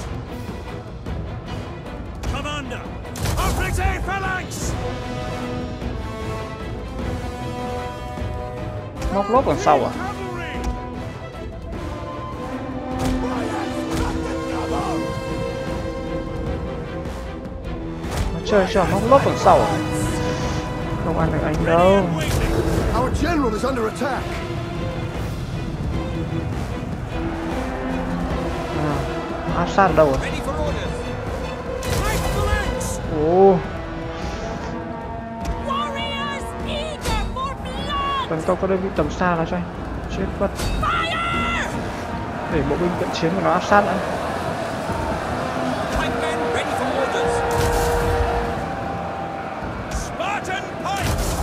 Commander! Operate phalanx! Móc lốp đằng sau à? Cavalry! Nó chơi cho móc lốp đằng sau à? Không ăn được anh đâu. Our general is under attack. Áp sát ở đâu rồi? Ready for orders! Pike phalanx! Ồ, Warriors eager for blood! tấn công các đơn vị tầm xa nó cho anh. Chết mất. Fire! Để bộ binh cận chiến của nó áp sát đã. Pikemen ready for orders! Spartan pikes!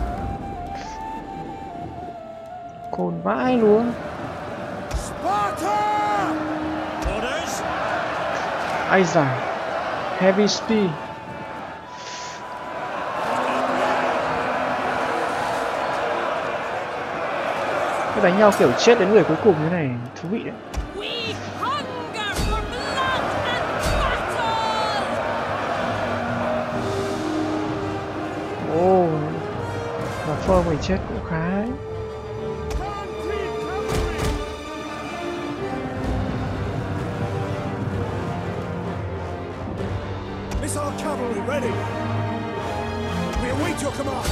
Khôn vãi luôn. Sparta! Orders! Ai da. Heavy speed. Cái đánh nhau kiểu chết đến người cuối cùng như này thú vị đấy. We hunger for blood and battle! Ồ, và phơ mình chết cũng khá ấy. Missile cavalry ready. We await your command.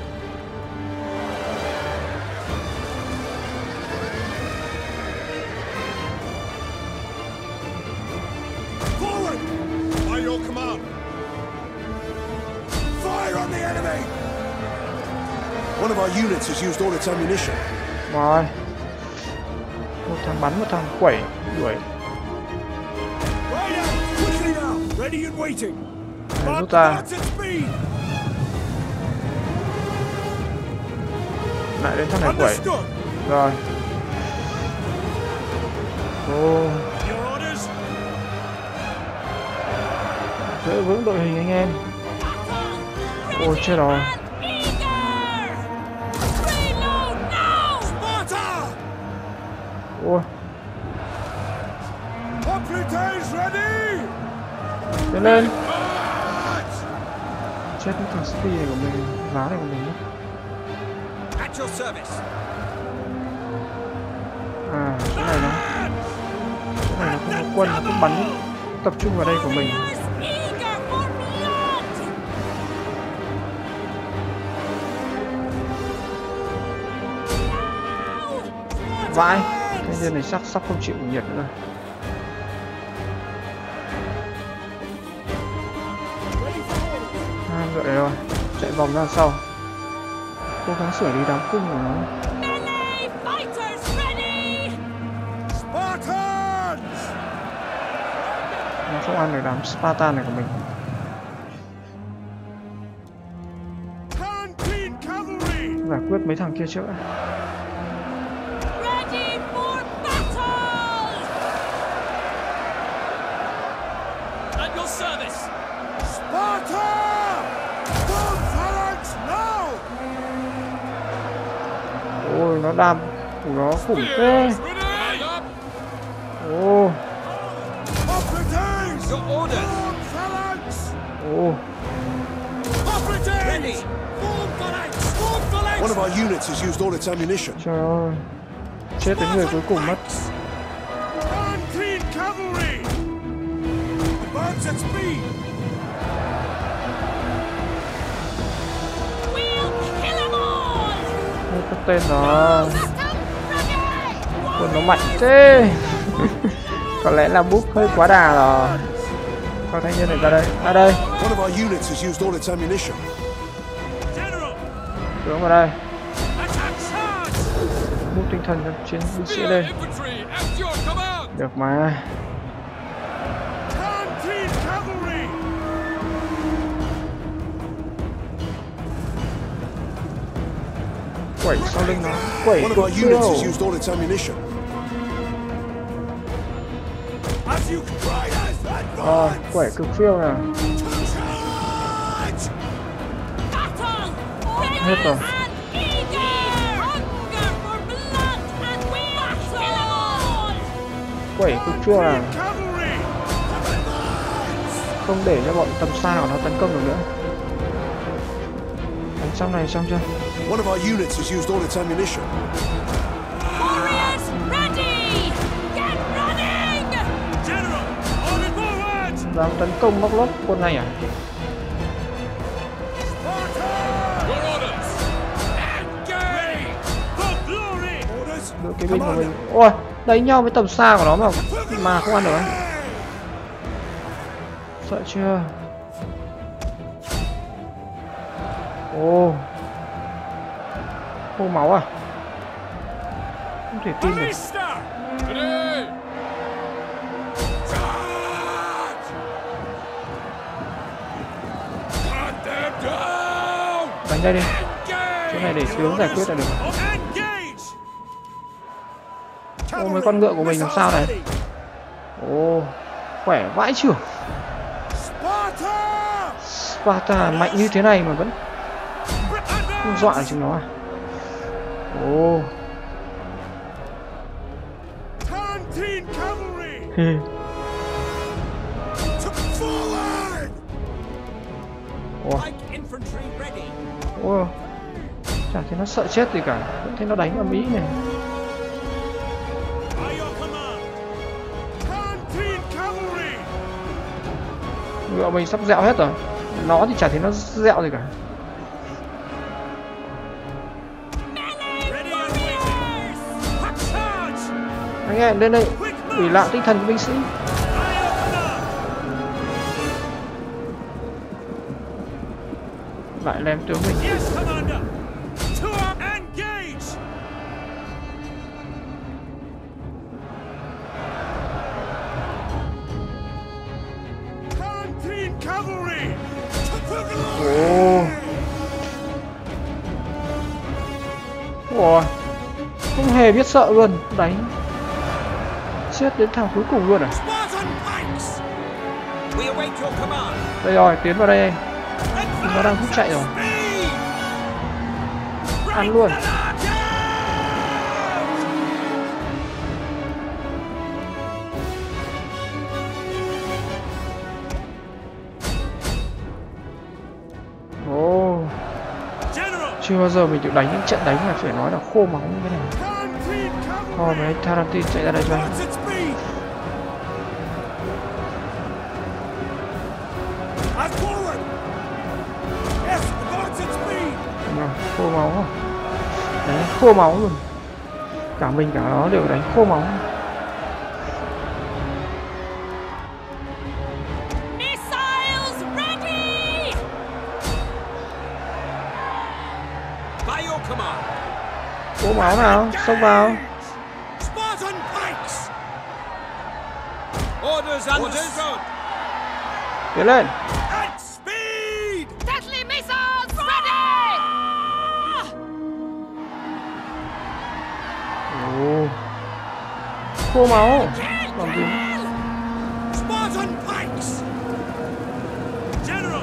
Forward! By your command. Fire on the enemy! One of our units has used all its ammunition. Rồi. Một thằng bắn, một thằng quẩy, đuổi. Right out! Quickly now! Ready and waiting! Để rút ra. Advance at speed! Lại đến thằng này quẩy. Understood! Rồi. Ồ, Your orders! giữ vững đội hình anh em. Battle! Ôi Ready chết rồi. and eager! Reload now! Sparta! Ôi, Hoplites ready! tiến lên. Chết cái thằng speed này của mình, vá này của mình mất. At your service! À, cái này nó không có quân, nó cứ bắn tập trung vào đây của mình. Warriors eager for blood! Now! Vãi, thanh niên này sắp không chịu nhiệt nữa rồi. Vậy rồi, chạy vòng ra sau. Cố gắng xử lý đám cung của nó. Melee fighters ready! Spartans! Nó không ăn được đám Spartan này của mình. Palatine cavalry! Giải quyết mấy thằng kia trước. Ready for battle! At your service! Sparta! Form phalanx now! Ôi, nó đam của nó khủng thế. Ready up! Ồ, Hoplites! Your orders! Form phalanx! ồ, Ready! Form phalanx! Form phalanx! One of our units has used all its ammunition. trời ơi. Chết đến người cuối cùng mất. Palatine cavalry! Advance at speed! Cái tên nó quân nó mạnh thế. Có lẽ là búp hơi quá đà rồi. Con thanh niên này ra đây, ra đây. One of our units has used all its ammunition. General, Xuống vào đây. attack charge! Búp tinh thần cho chiến binh sĩ Spear đây. infantry at your command! Được mà. Canteen cavalry! Quẩy sau lưng nó. Quẩy One of cực our units has phiêu. used all its ammunition. As you riders Rồi, advance! quẩy cực phiêu nè. Charge! Battle! Ready Hết rồi. and eager! Hunger for blood and battle! Quẩy cực phiêu nè. Cavalry! Không để cho bọn tầm xa của nó tấn công được nữa. Đánh xong này xong chưa? One of our units has used all its ammunition. Warriors ready! Get running! General, order forward! Dám tấn công móc lốp quân này à? Your orders! Engage! For glory! Orders? Đội kỵ binh của mình. Ôi, đánh nhau với tầm xa của nó mà không ăn được á. Sợ chưa? Ồ. Khô máu à? Không thể tin được. Ballista! Ready! Cut them down! Đánh đây đi. Chỗ này để tướng giải quyết là được. Engage! Ô, mấy con ngựa của mình làm sao này? Ồ, khỏe vãi chưởng. Sparta! Sparta mạnh như thế này mà vẫn không dọa được chúng nó à? Ồ. Canteen cavalry! Hê. Forward! Ồ. Infantry ready! Ồ. Chả thấy nó sợ chết gì cả. Vẫn thấy nó đánh ở Mỹ này. By your command! Canteen cavalry! Ngựa mình sắp dẹo hết rồi. Nó thì chả thấy nó dẹo gì cả. Ready and waiting! Attack charge! Anh em lên đây. Ủy lạo tinh thần của binh sĩ. By your command! Lại lem tướng mình. Yes, Commander! To engage! Canteen cavalry! Ồ. Ủa. Không hề biết sợ luôn. Đánh chết đến thằng cuối cùng luôn à? Spartan pikes! We await your command! Đây rồi, tiến vào đây em. Nó đang hút chạy rồi. Ăn luôn. Ồ. General! Chưa bao giờ mình được đánh những trận đánh mà phải nói là khô máu như thế này. Canteen cavalry! Thôi mấy anh Tarantin chạy ra đây cho anh. What's its speed? As forward! Yes, advance its speed! Đúng rồi, khô máu rồi. Đánh khô máu luôn. Cả mình cả nó đều đánh khô máu. Missiles ready! By your command! Khô máu nào, xông vào. Spartan pikes! Orders understood! Tiến lên. At speed! Deadly missiles ready! Ồ. Khô máu. Còn gì? Spartan pikes! General!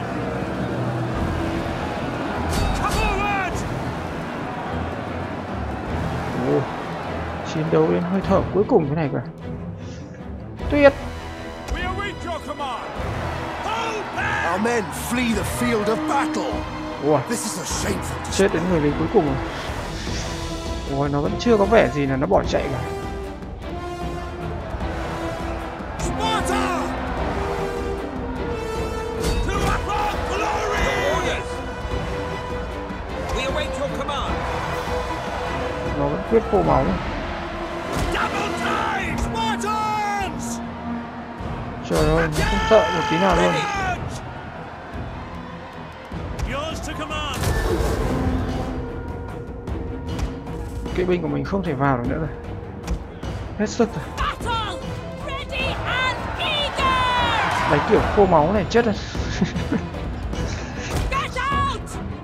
Come forward! Ồ. Chiến đấu đến hơi thở cuối cùng thế này cả. Tuyệt. We await your command! Hold back! Our men flee the field of battle. Ủa, This is a shameful chết đến người lính cuối cùng rồi. Ôi, nó vẫn chưa có vẻ gì là nó bỏ chạy cả. Sparta! To our glory! Orders! We await your command! quyết khô máu. Double time, Spartans! Trời ơi, không sợ một tí nào luôn. Yours to command. Kỵ binh của mình không thể vào được nữa rồi. Hết sức rồi. Battle! Ready and eager! Đánh kiểu khô máu này chết rồi. Get out!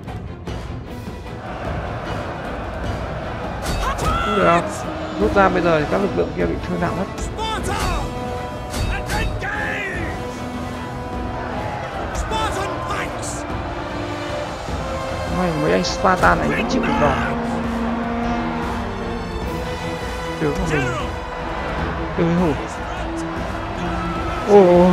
Không được. Rút ra bây giờ thì các lực lượng kia bị thương nặng mất. Sparta! And engage! Spartan pikes! May mấy anh Spartan này vẫn chịu được đòn. Tướng của mình từ hủ. Ồ,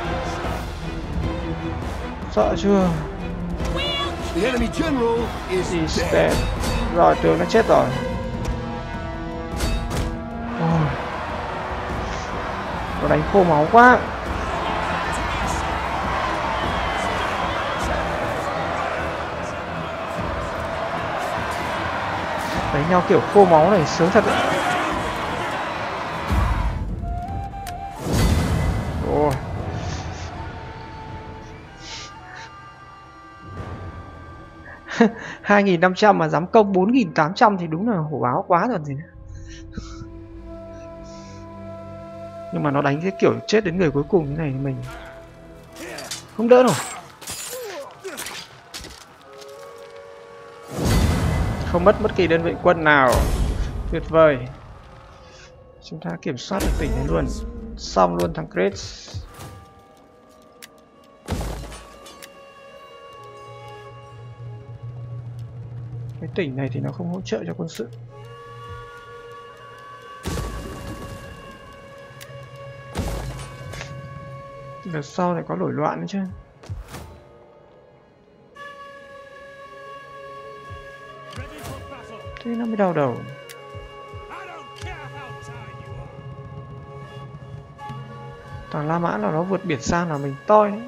sợ chưa? The enemy general is Is dead. dead. Rồi tướng nó chết rồi. Ôi, nó đánh khô máu quá. Đánh nhau kiểu khô máu này sướng thật đấy. Ôi. $2.500 mà dám công 4.800 thì đúng là hổ báo quá rồi gì. Nhưng mà nó đánh cái kiểu chết đến người cuối cùng như này thì mình không đỡ nổi. Không mất bất kỳ đơn vị quân nào. Tuyệt vời. Chúng ta kiểm soát được tỉnh này luôn. Xong luôn thằng Chris. Cái tỉnh này thì nó không hỗ trợ cho quân sự. Đợt sau này có nổi loạn nữa chứ. Ready for battle. Thế nó mới đau đầu. I don't care how tired you are. Thằng La Mã là nó vượt biển sang là mình toi đấy.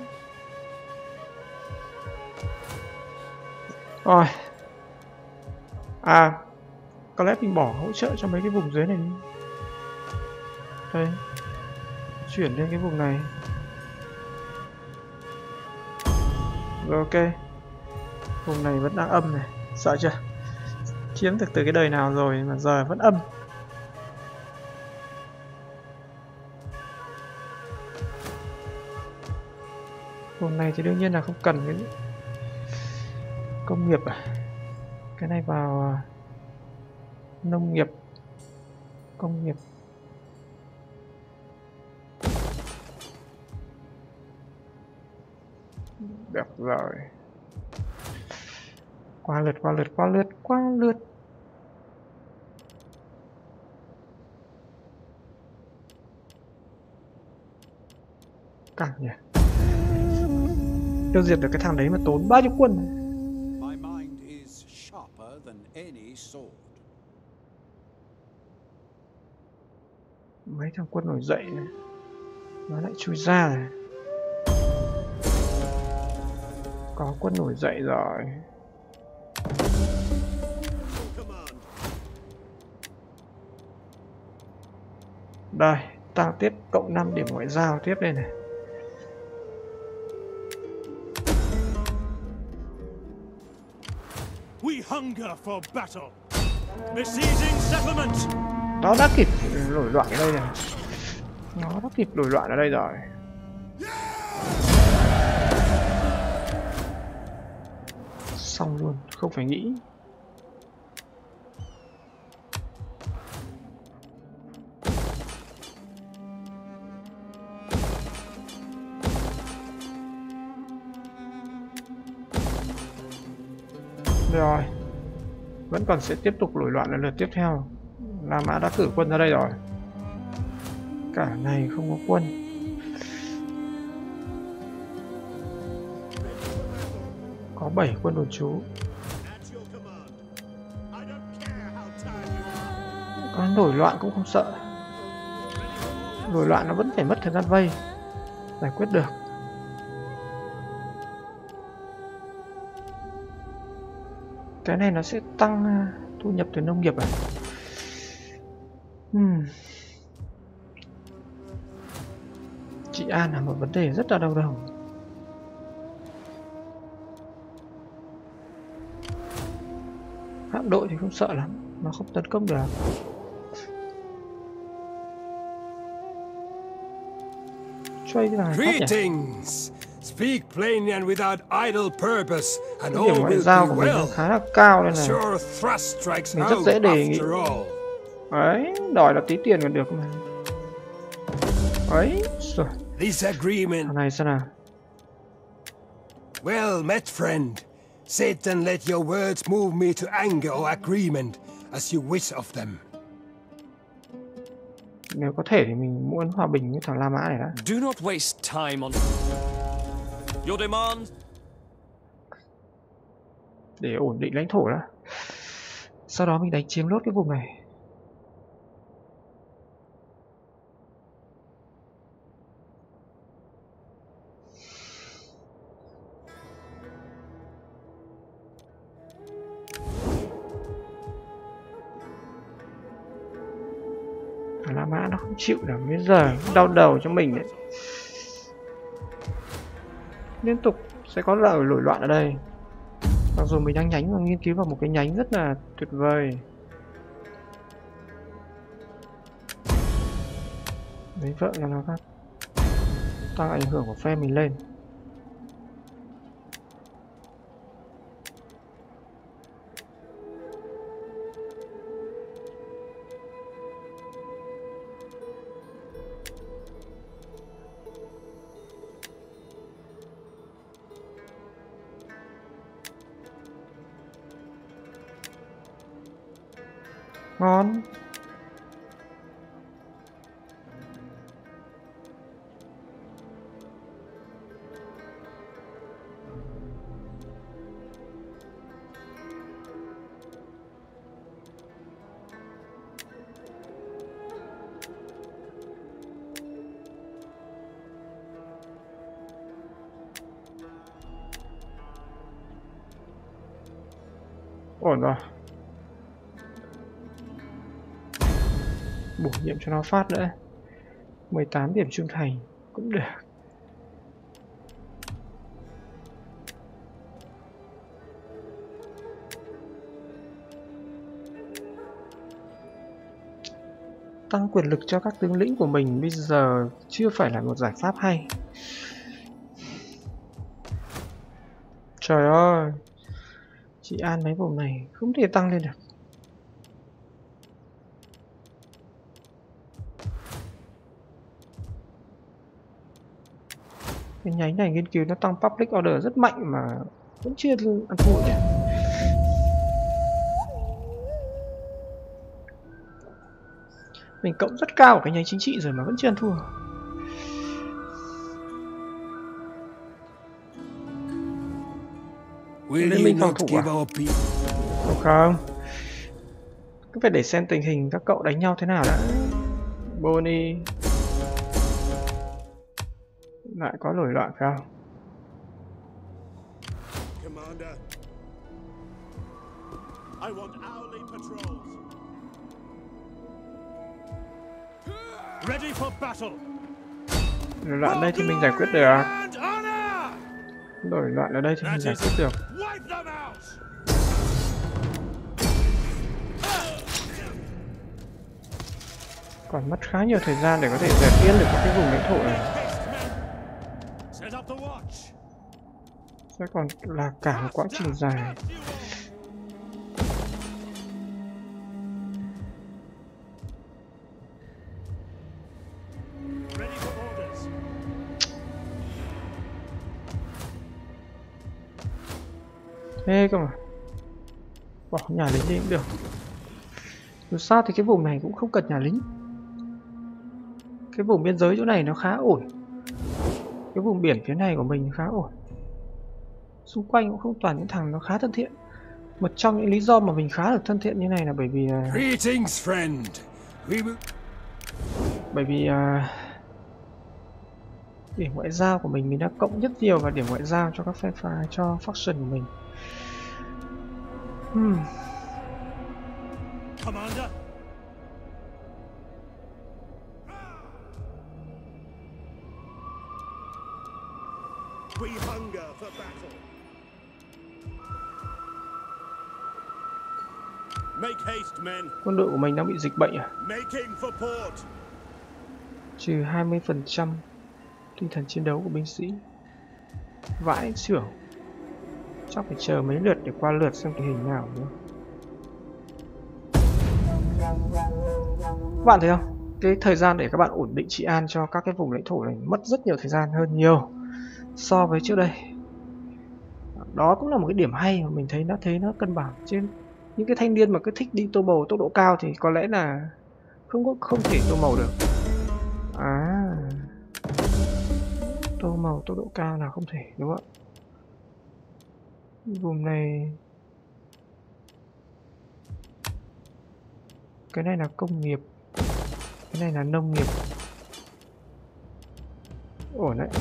Rồi. À, có lẽ mình bỏ hỗ trợ cho mấy cái vùng dưới này đi. Đây. Chuyển lên cái vùng này. Rồi ok. Vùng này vẫn đang âm này. Sợ chưa? Chiếm được từ cái đời nào rồi mà giờ vẫn âm. Vùng này thì đương nhiên là không cần cái công nghiệp à. Cái này vào nông nghiệp, công nghiệp. Được rồi. Qua lượt. Căng nhỉ. Tiêu diệt được cái thằng đấy mà tốn bao nhiêu quân. My mind is sharper than any sword. Mấy thằng quân nổi dậy này. Nó lại chui ra này. Có quân nổi dậy rồi. Đây, tăng tiếp cộng 5 điểm ngoại giao tiếp đây này. We hunger for battle. Besieging settlement. Nó đã kịp nổi loạn ở đây này. Nó đã kịp nổi loạn ở đây rồi. Xong luôn, không phải nghĩ. Rồi. Vẫn còn sẽ tiếp tục nổi loạn ở lượt tiếp theo. La Mã đã cử quân ra đây rồi. Cả này không có quân. Có 7 quân đồn trú. Có nổi loạn cũng không sợ. Nổi loạn nó vẫn phải mất thời gian vây. Giải quyết được. Cái này nó sẽ tăng thu nhập từ nông nghiệp à? Chị An là một vấn đề rất là đau đầu. Hạm đội thì không sợ lắm, nó không tấn công được. Chơi cái này Greetings! Speak plainly and without idle purpose, and cái điểm all ngoại will giao be của mình well. nó khá là cao nên là Sure thrust strikes mình rất out dễ đề nghị. after all. Ấy, đòi là tí tiền còn được mà. Ấy, rồi. This agreement. Thằng này xem nào. Well met, friend. Sit and let your words move me to anger or agreement, as you wish of them. Nếu có thể thì mình muốn hòa bình với thằng La Mã này đã. Do not waste time on your demands. Để ổn định lãnh thổ đã. Sau đó mình đánh chiếm nốt cái vùng này. La Mã nó không chịu được, bây giờ đau đầu cho mình đấy. Liên tục sẽ có nổi loạn ở đây. Mặc dù mình đang nhánh và nghiên cứu vào một cái nhánh rất là tuyệt vời. Lấy vợ là nó khác, tăng ảnh hưởng của phe mình lên. Ngon. Ổn rồi. Bổ nhiệm cho nó phát nữa. 18 điểm trung thành cũng được. Tăng quyền lực cho các tướng lĩnh của mình bây giờ chưa phải là một giải pháp hay. Trời ơi, chị An mấy vùng này không thể tăng lên được. Cái nhánh này nghiên cứu nó tăng public order rất mạnh mà vẫn chưa ăn thua nhỉ. Mình cộng rất cao ở cái nhánh chính trị rồi mà vẫn chưa ăn thua. Will mình you phòng not thủ give à? our people? Không. Cứ phải để xem tình hình các cậu đánh nhau thế nào đã. Bonnie lại có nổi loạn phải không? Commander, I want hourly patrols. Ready for battle. Nổi loạn đây thì mình giải quyết được. And honor. Nổi loạn ở đây thì mình giải quyết được. Wipe them out. Còn mất khá nhiều thời gian để có thể giải quyết được các cái vùng lãnh thổ này. Set up the watch. Sẽ còn là cả một quá trình dài. Ready for orders. Thế cơ mà. Bỏ nhà lính đi cũng được. Dù sao thì cái vùng này cũng không cần nhà lính. Cái vùng biên giới chỗ này nó khá ổn. Cái vùng biển phía này của mình khá ổn. Xung quanh cũng không toàn những thằng nó khá thân thiện. Một trong những lý do mà mình khá được thân thiện như này là bởi vì Greetings, friend. We will... điểm ngoại giao của mình đã cộng rất nhiều vào điểm ngoại giao cho các phe phái, cho faction của mình. Commander. We hunger for battle. Make haste, men. Quân đội của mình đang bị dịch bệnh à? Making for port. Trừ 20% tinh thần chiến đấu của binh sĩ. Vãi chưởng. Chắc phải chờ mấy lượt để qua lượt xem tình hình nào nữa. Các bạn thấy không? Cái thời gian để các bạn ổn định trị an cho các cái vùng lãnh thổ này mất rất nhiều thời gian hơn nhiều so với trước đây. Đó cũng là một cái điểm hay mà mình thấy nó cân bằng. Chứ những cái thanh niên mà cứ thích đi tô màu tốc độ cao thì có lẽ là không thể tô màu được. Tô màu tốc độ cao là không thể, đúng không ạ? Vùng này, cái này là công nghiệp, cái này là nông nghiệp. Ổn đấy.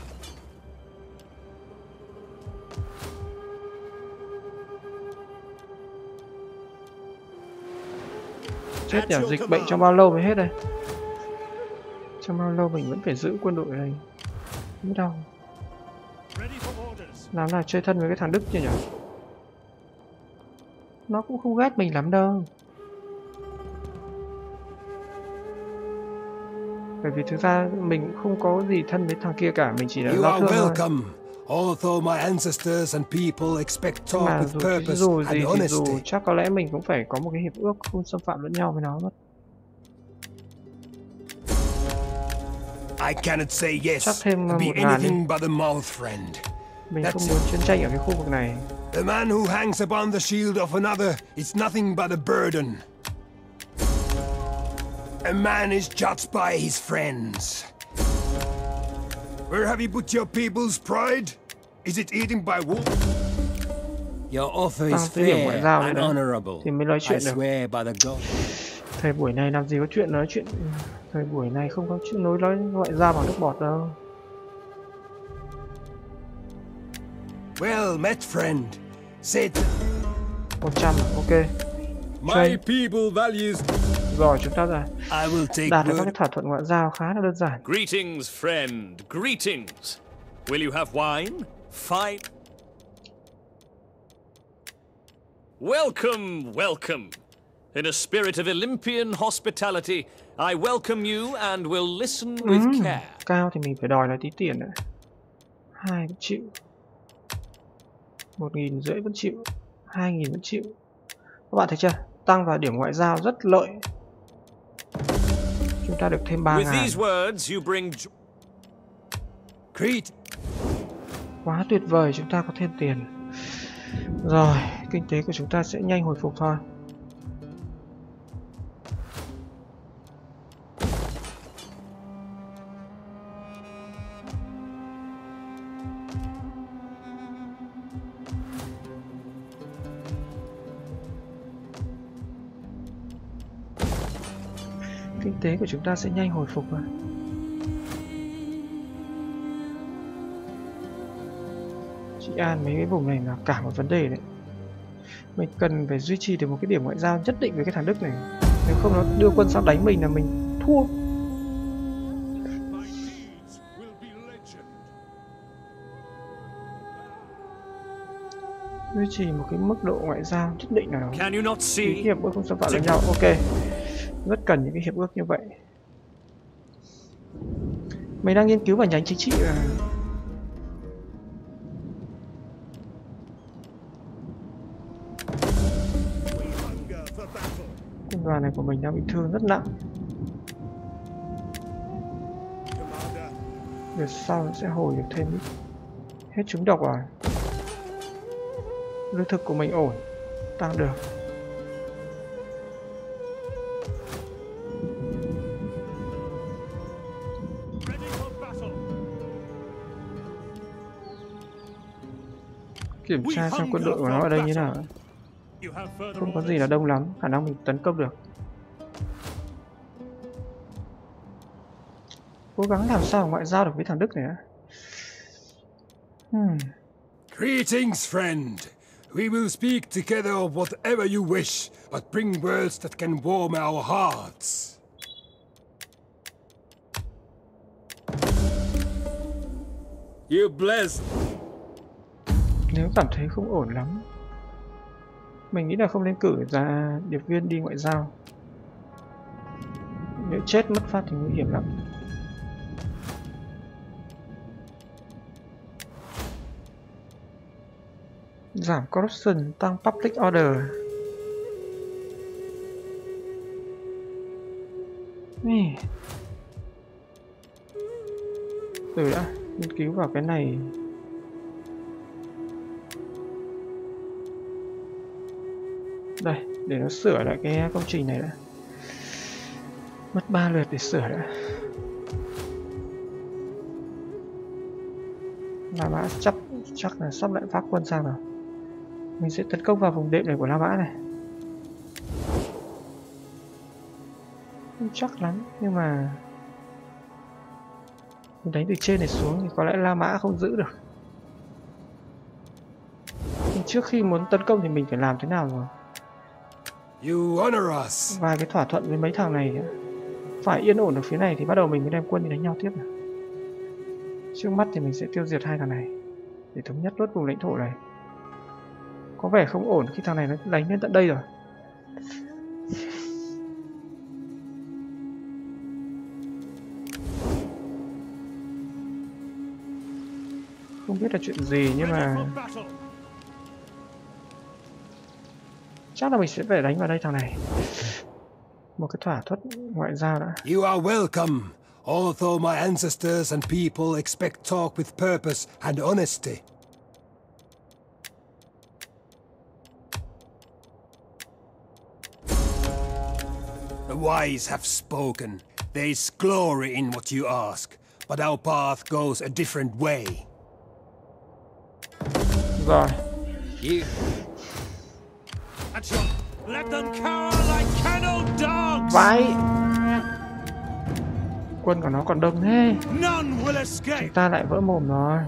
Chết nhỉ, dịch bệnh trong bao lâu mới hết đây? Trong bao lâu mình vẫn phải giữ quân đội này? Biết đâu. Làm là chơi thân với cái thằng Đức chứ nhỉ? Nó cũng không ghét mình lắm đâu. Bởi vì thực ra mình không có gì thân với thằng kia cả, mình chỉ là giao thương thôi. Although my ancestors and people expect talk Mà with purpose dù and gì thì honesty. dù chắc có lẽ mình cũng phải có một cái hiệp ước không xâm phạm lẫn nhau với nó mất. I cannot say yes Chắc thêm and be 1.000 anything but a mouth friend. Mình không muốn chiến tranh ở cái khu vực này. The man who hangs upon the shield of another is nothing but a burden. A man is judged by his friends. Where have you put your people's pride? Is it eaten by wolves? Your offer Tăng is tới điểm ngoại fair giao and nữa honorable. thì mới nói I chuyện được. swear by the god. Thời buổi này làm gì có chuyện nói chuyện. Thời buổi này không có chuyện nói ngoại giao bằng nước bọt đâu. Well met, friend. Said 100 à? Ok. My Train. people values. Rồi chúng ta I will take đạt được các word. cái thỏa thuận ngoại giao khá là đơn giản. Greetings, friend. Greetings. Will you have wine? Fine. Welcome, welcome. In a spirit of Olympian hospitality, I welcome you and will listen with care. Cao thì mình phải đòi lại tí tiền nữa. 2 vẫn chịu. 1.500 vẫn chịu. 2.000 vẫn chịu. Các bạn thấy chưa? Tăng vào điểm ngoại giao rất lợi. Chúng ta được thêm 3.000. With these words, you bring Crete. Quá tuyệt vời, chúng ta có thêm tiền. Rồi, kinh tế của chúng ta sẽ nhanh hồi phục thôi. Kinh tế của chúng ta sẽ nhanh hồi phục rồi. Trị an mấy cái vùng này là cả một vấn đề đấy. Mình cần phải duy trì được một cái điểm ngoại giao nhất định với cái thằng Đức này. Nếu không nó đưa quân sang đánh mình là mình thua. Duy trì một cái mức độ ngoại giao nhất định nào đó. Can you not Ký see? hiệp ước không xâm phạm lẫn nhau. Ok. Rất cần những cái hiệp ước như vậy. Mình đang nghiên cứu vào nhánh chính trị à. Quân đoàn này của mình đang bị thương rất nặng. Việc sau sẽ hồi được thêm ít. Hết trúng độc rồi. Lương thực của mình ổn, tăng được. Kiểm tra xem quân đội của nó ở đây như nào. Không có gì là đông lắm, khả năng mình tấn công được. Cố gắng làm sao ngoại giao được với thằng Đức này á. Greetings, friend. We will speak together of whatever you wish, but bring words that can warm our hearts. You blessed. Nếu cảm thấy không ổn lắm, mình nghĩ là không nên cử ra điệp viên đi ngoại giao. Nếu chết mất phát thì nguy hiểm lắm. Giảm corruption, tăng public order. Từ đã nghiên cứu vào cái này. Đây, để nó sửa lại cái công trình này đã. Mất 3 lượt để sửa đã. La Mã chắc là sắp lại phát quân sang rồi. Mình sẽ tấn công vào vùng đệm này của La Mã này. Không chắc lắm, nhưng mà mình đánh từ trên này xuống thì có lẽ La Mã không giữ được. Nhưng trước khi muốn tấn công thì mình phải làm thế nào rồi? You honor us. Vài cái thỏa thuận với mấy thằng này phải yên ổn được phía này thì bắt đầu mình mới đem quân đi đánh nhau tiếp. Trước mắt thì mình sẽ tiêu diệt hai thằng này để thống nhất nốt vùng lãnh thổ này. Có vẻ không ổn khi thằng này nó đánh đến tận đây rồi. Không biết là chuyện gì nhưng mà chắc là mình sẽ phải đánh vào đây thằng này. Một cái thỏa thuận ngoại giao đã. You are welcome, although my ancestors and people expect talk with purpose and honesty. The wise have spoken. There's glory in what you ask, but our path goes a different way. Rồi. Let them cower like kennel dogs. Vãi. Quân của nó còn đông thế. None will escape. Chúng ta lại vỡ mồm rồi.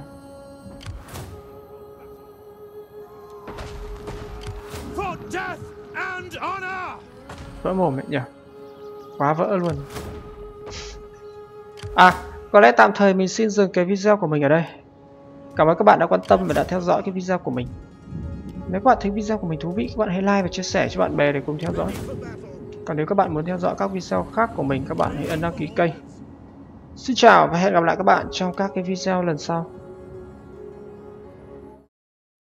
For death and honor. Vỡ mồm ấy nhỉ. Quá vỡ luôn. À, có lẽ tạm thời mình xin dừng cái video của mình ở đây. Cảm ơn các bạn đã quan tâm và đã theo dõi cái video của mình. Nếu các bạn thấy video của mình thú vị, các bạn hãy like và chia sẻ cho bạn bè để cùng theo dõi. Còn nếu các bạn muốn theo dõi các video khác của mình, các bạn hãy ấn đăng ký kênh. Xin chào và hẹn gặp lại các bạn trong các cái video lần sau.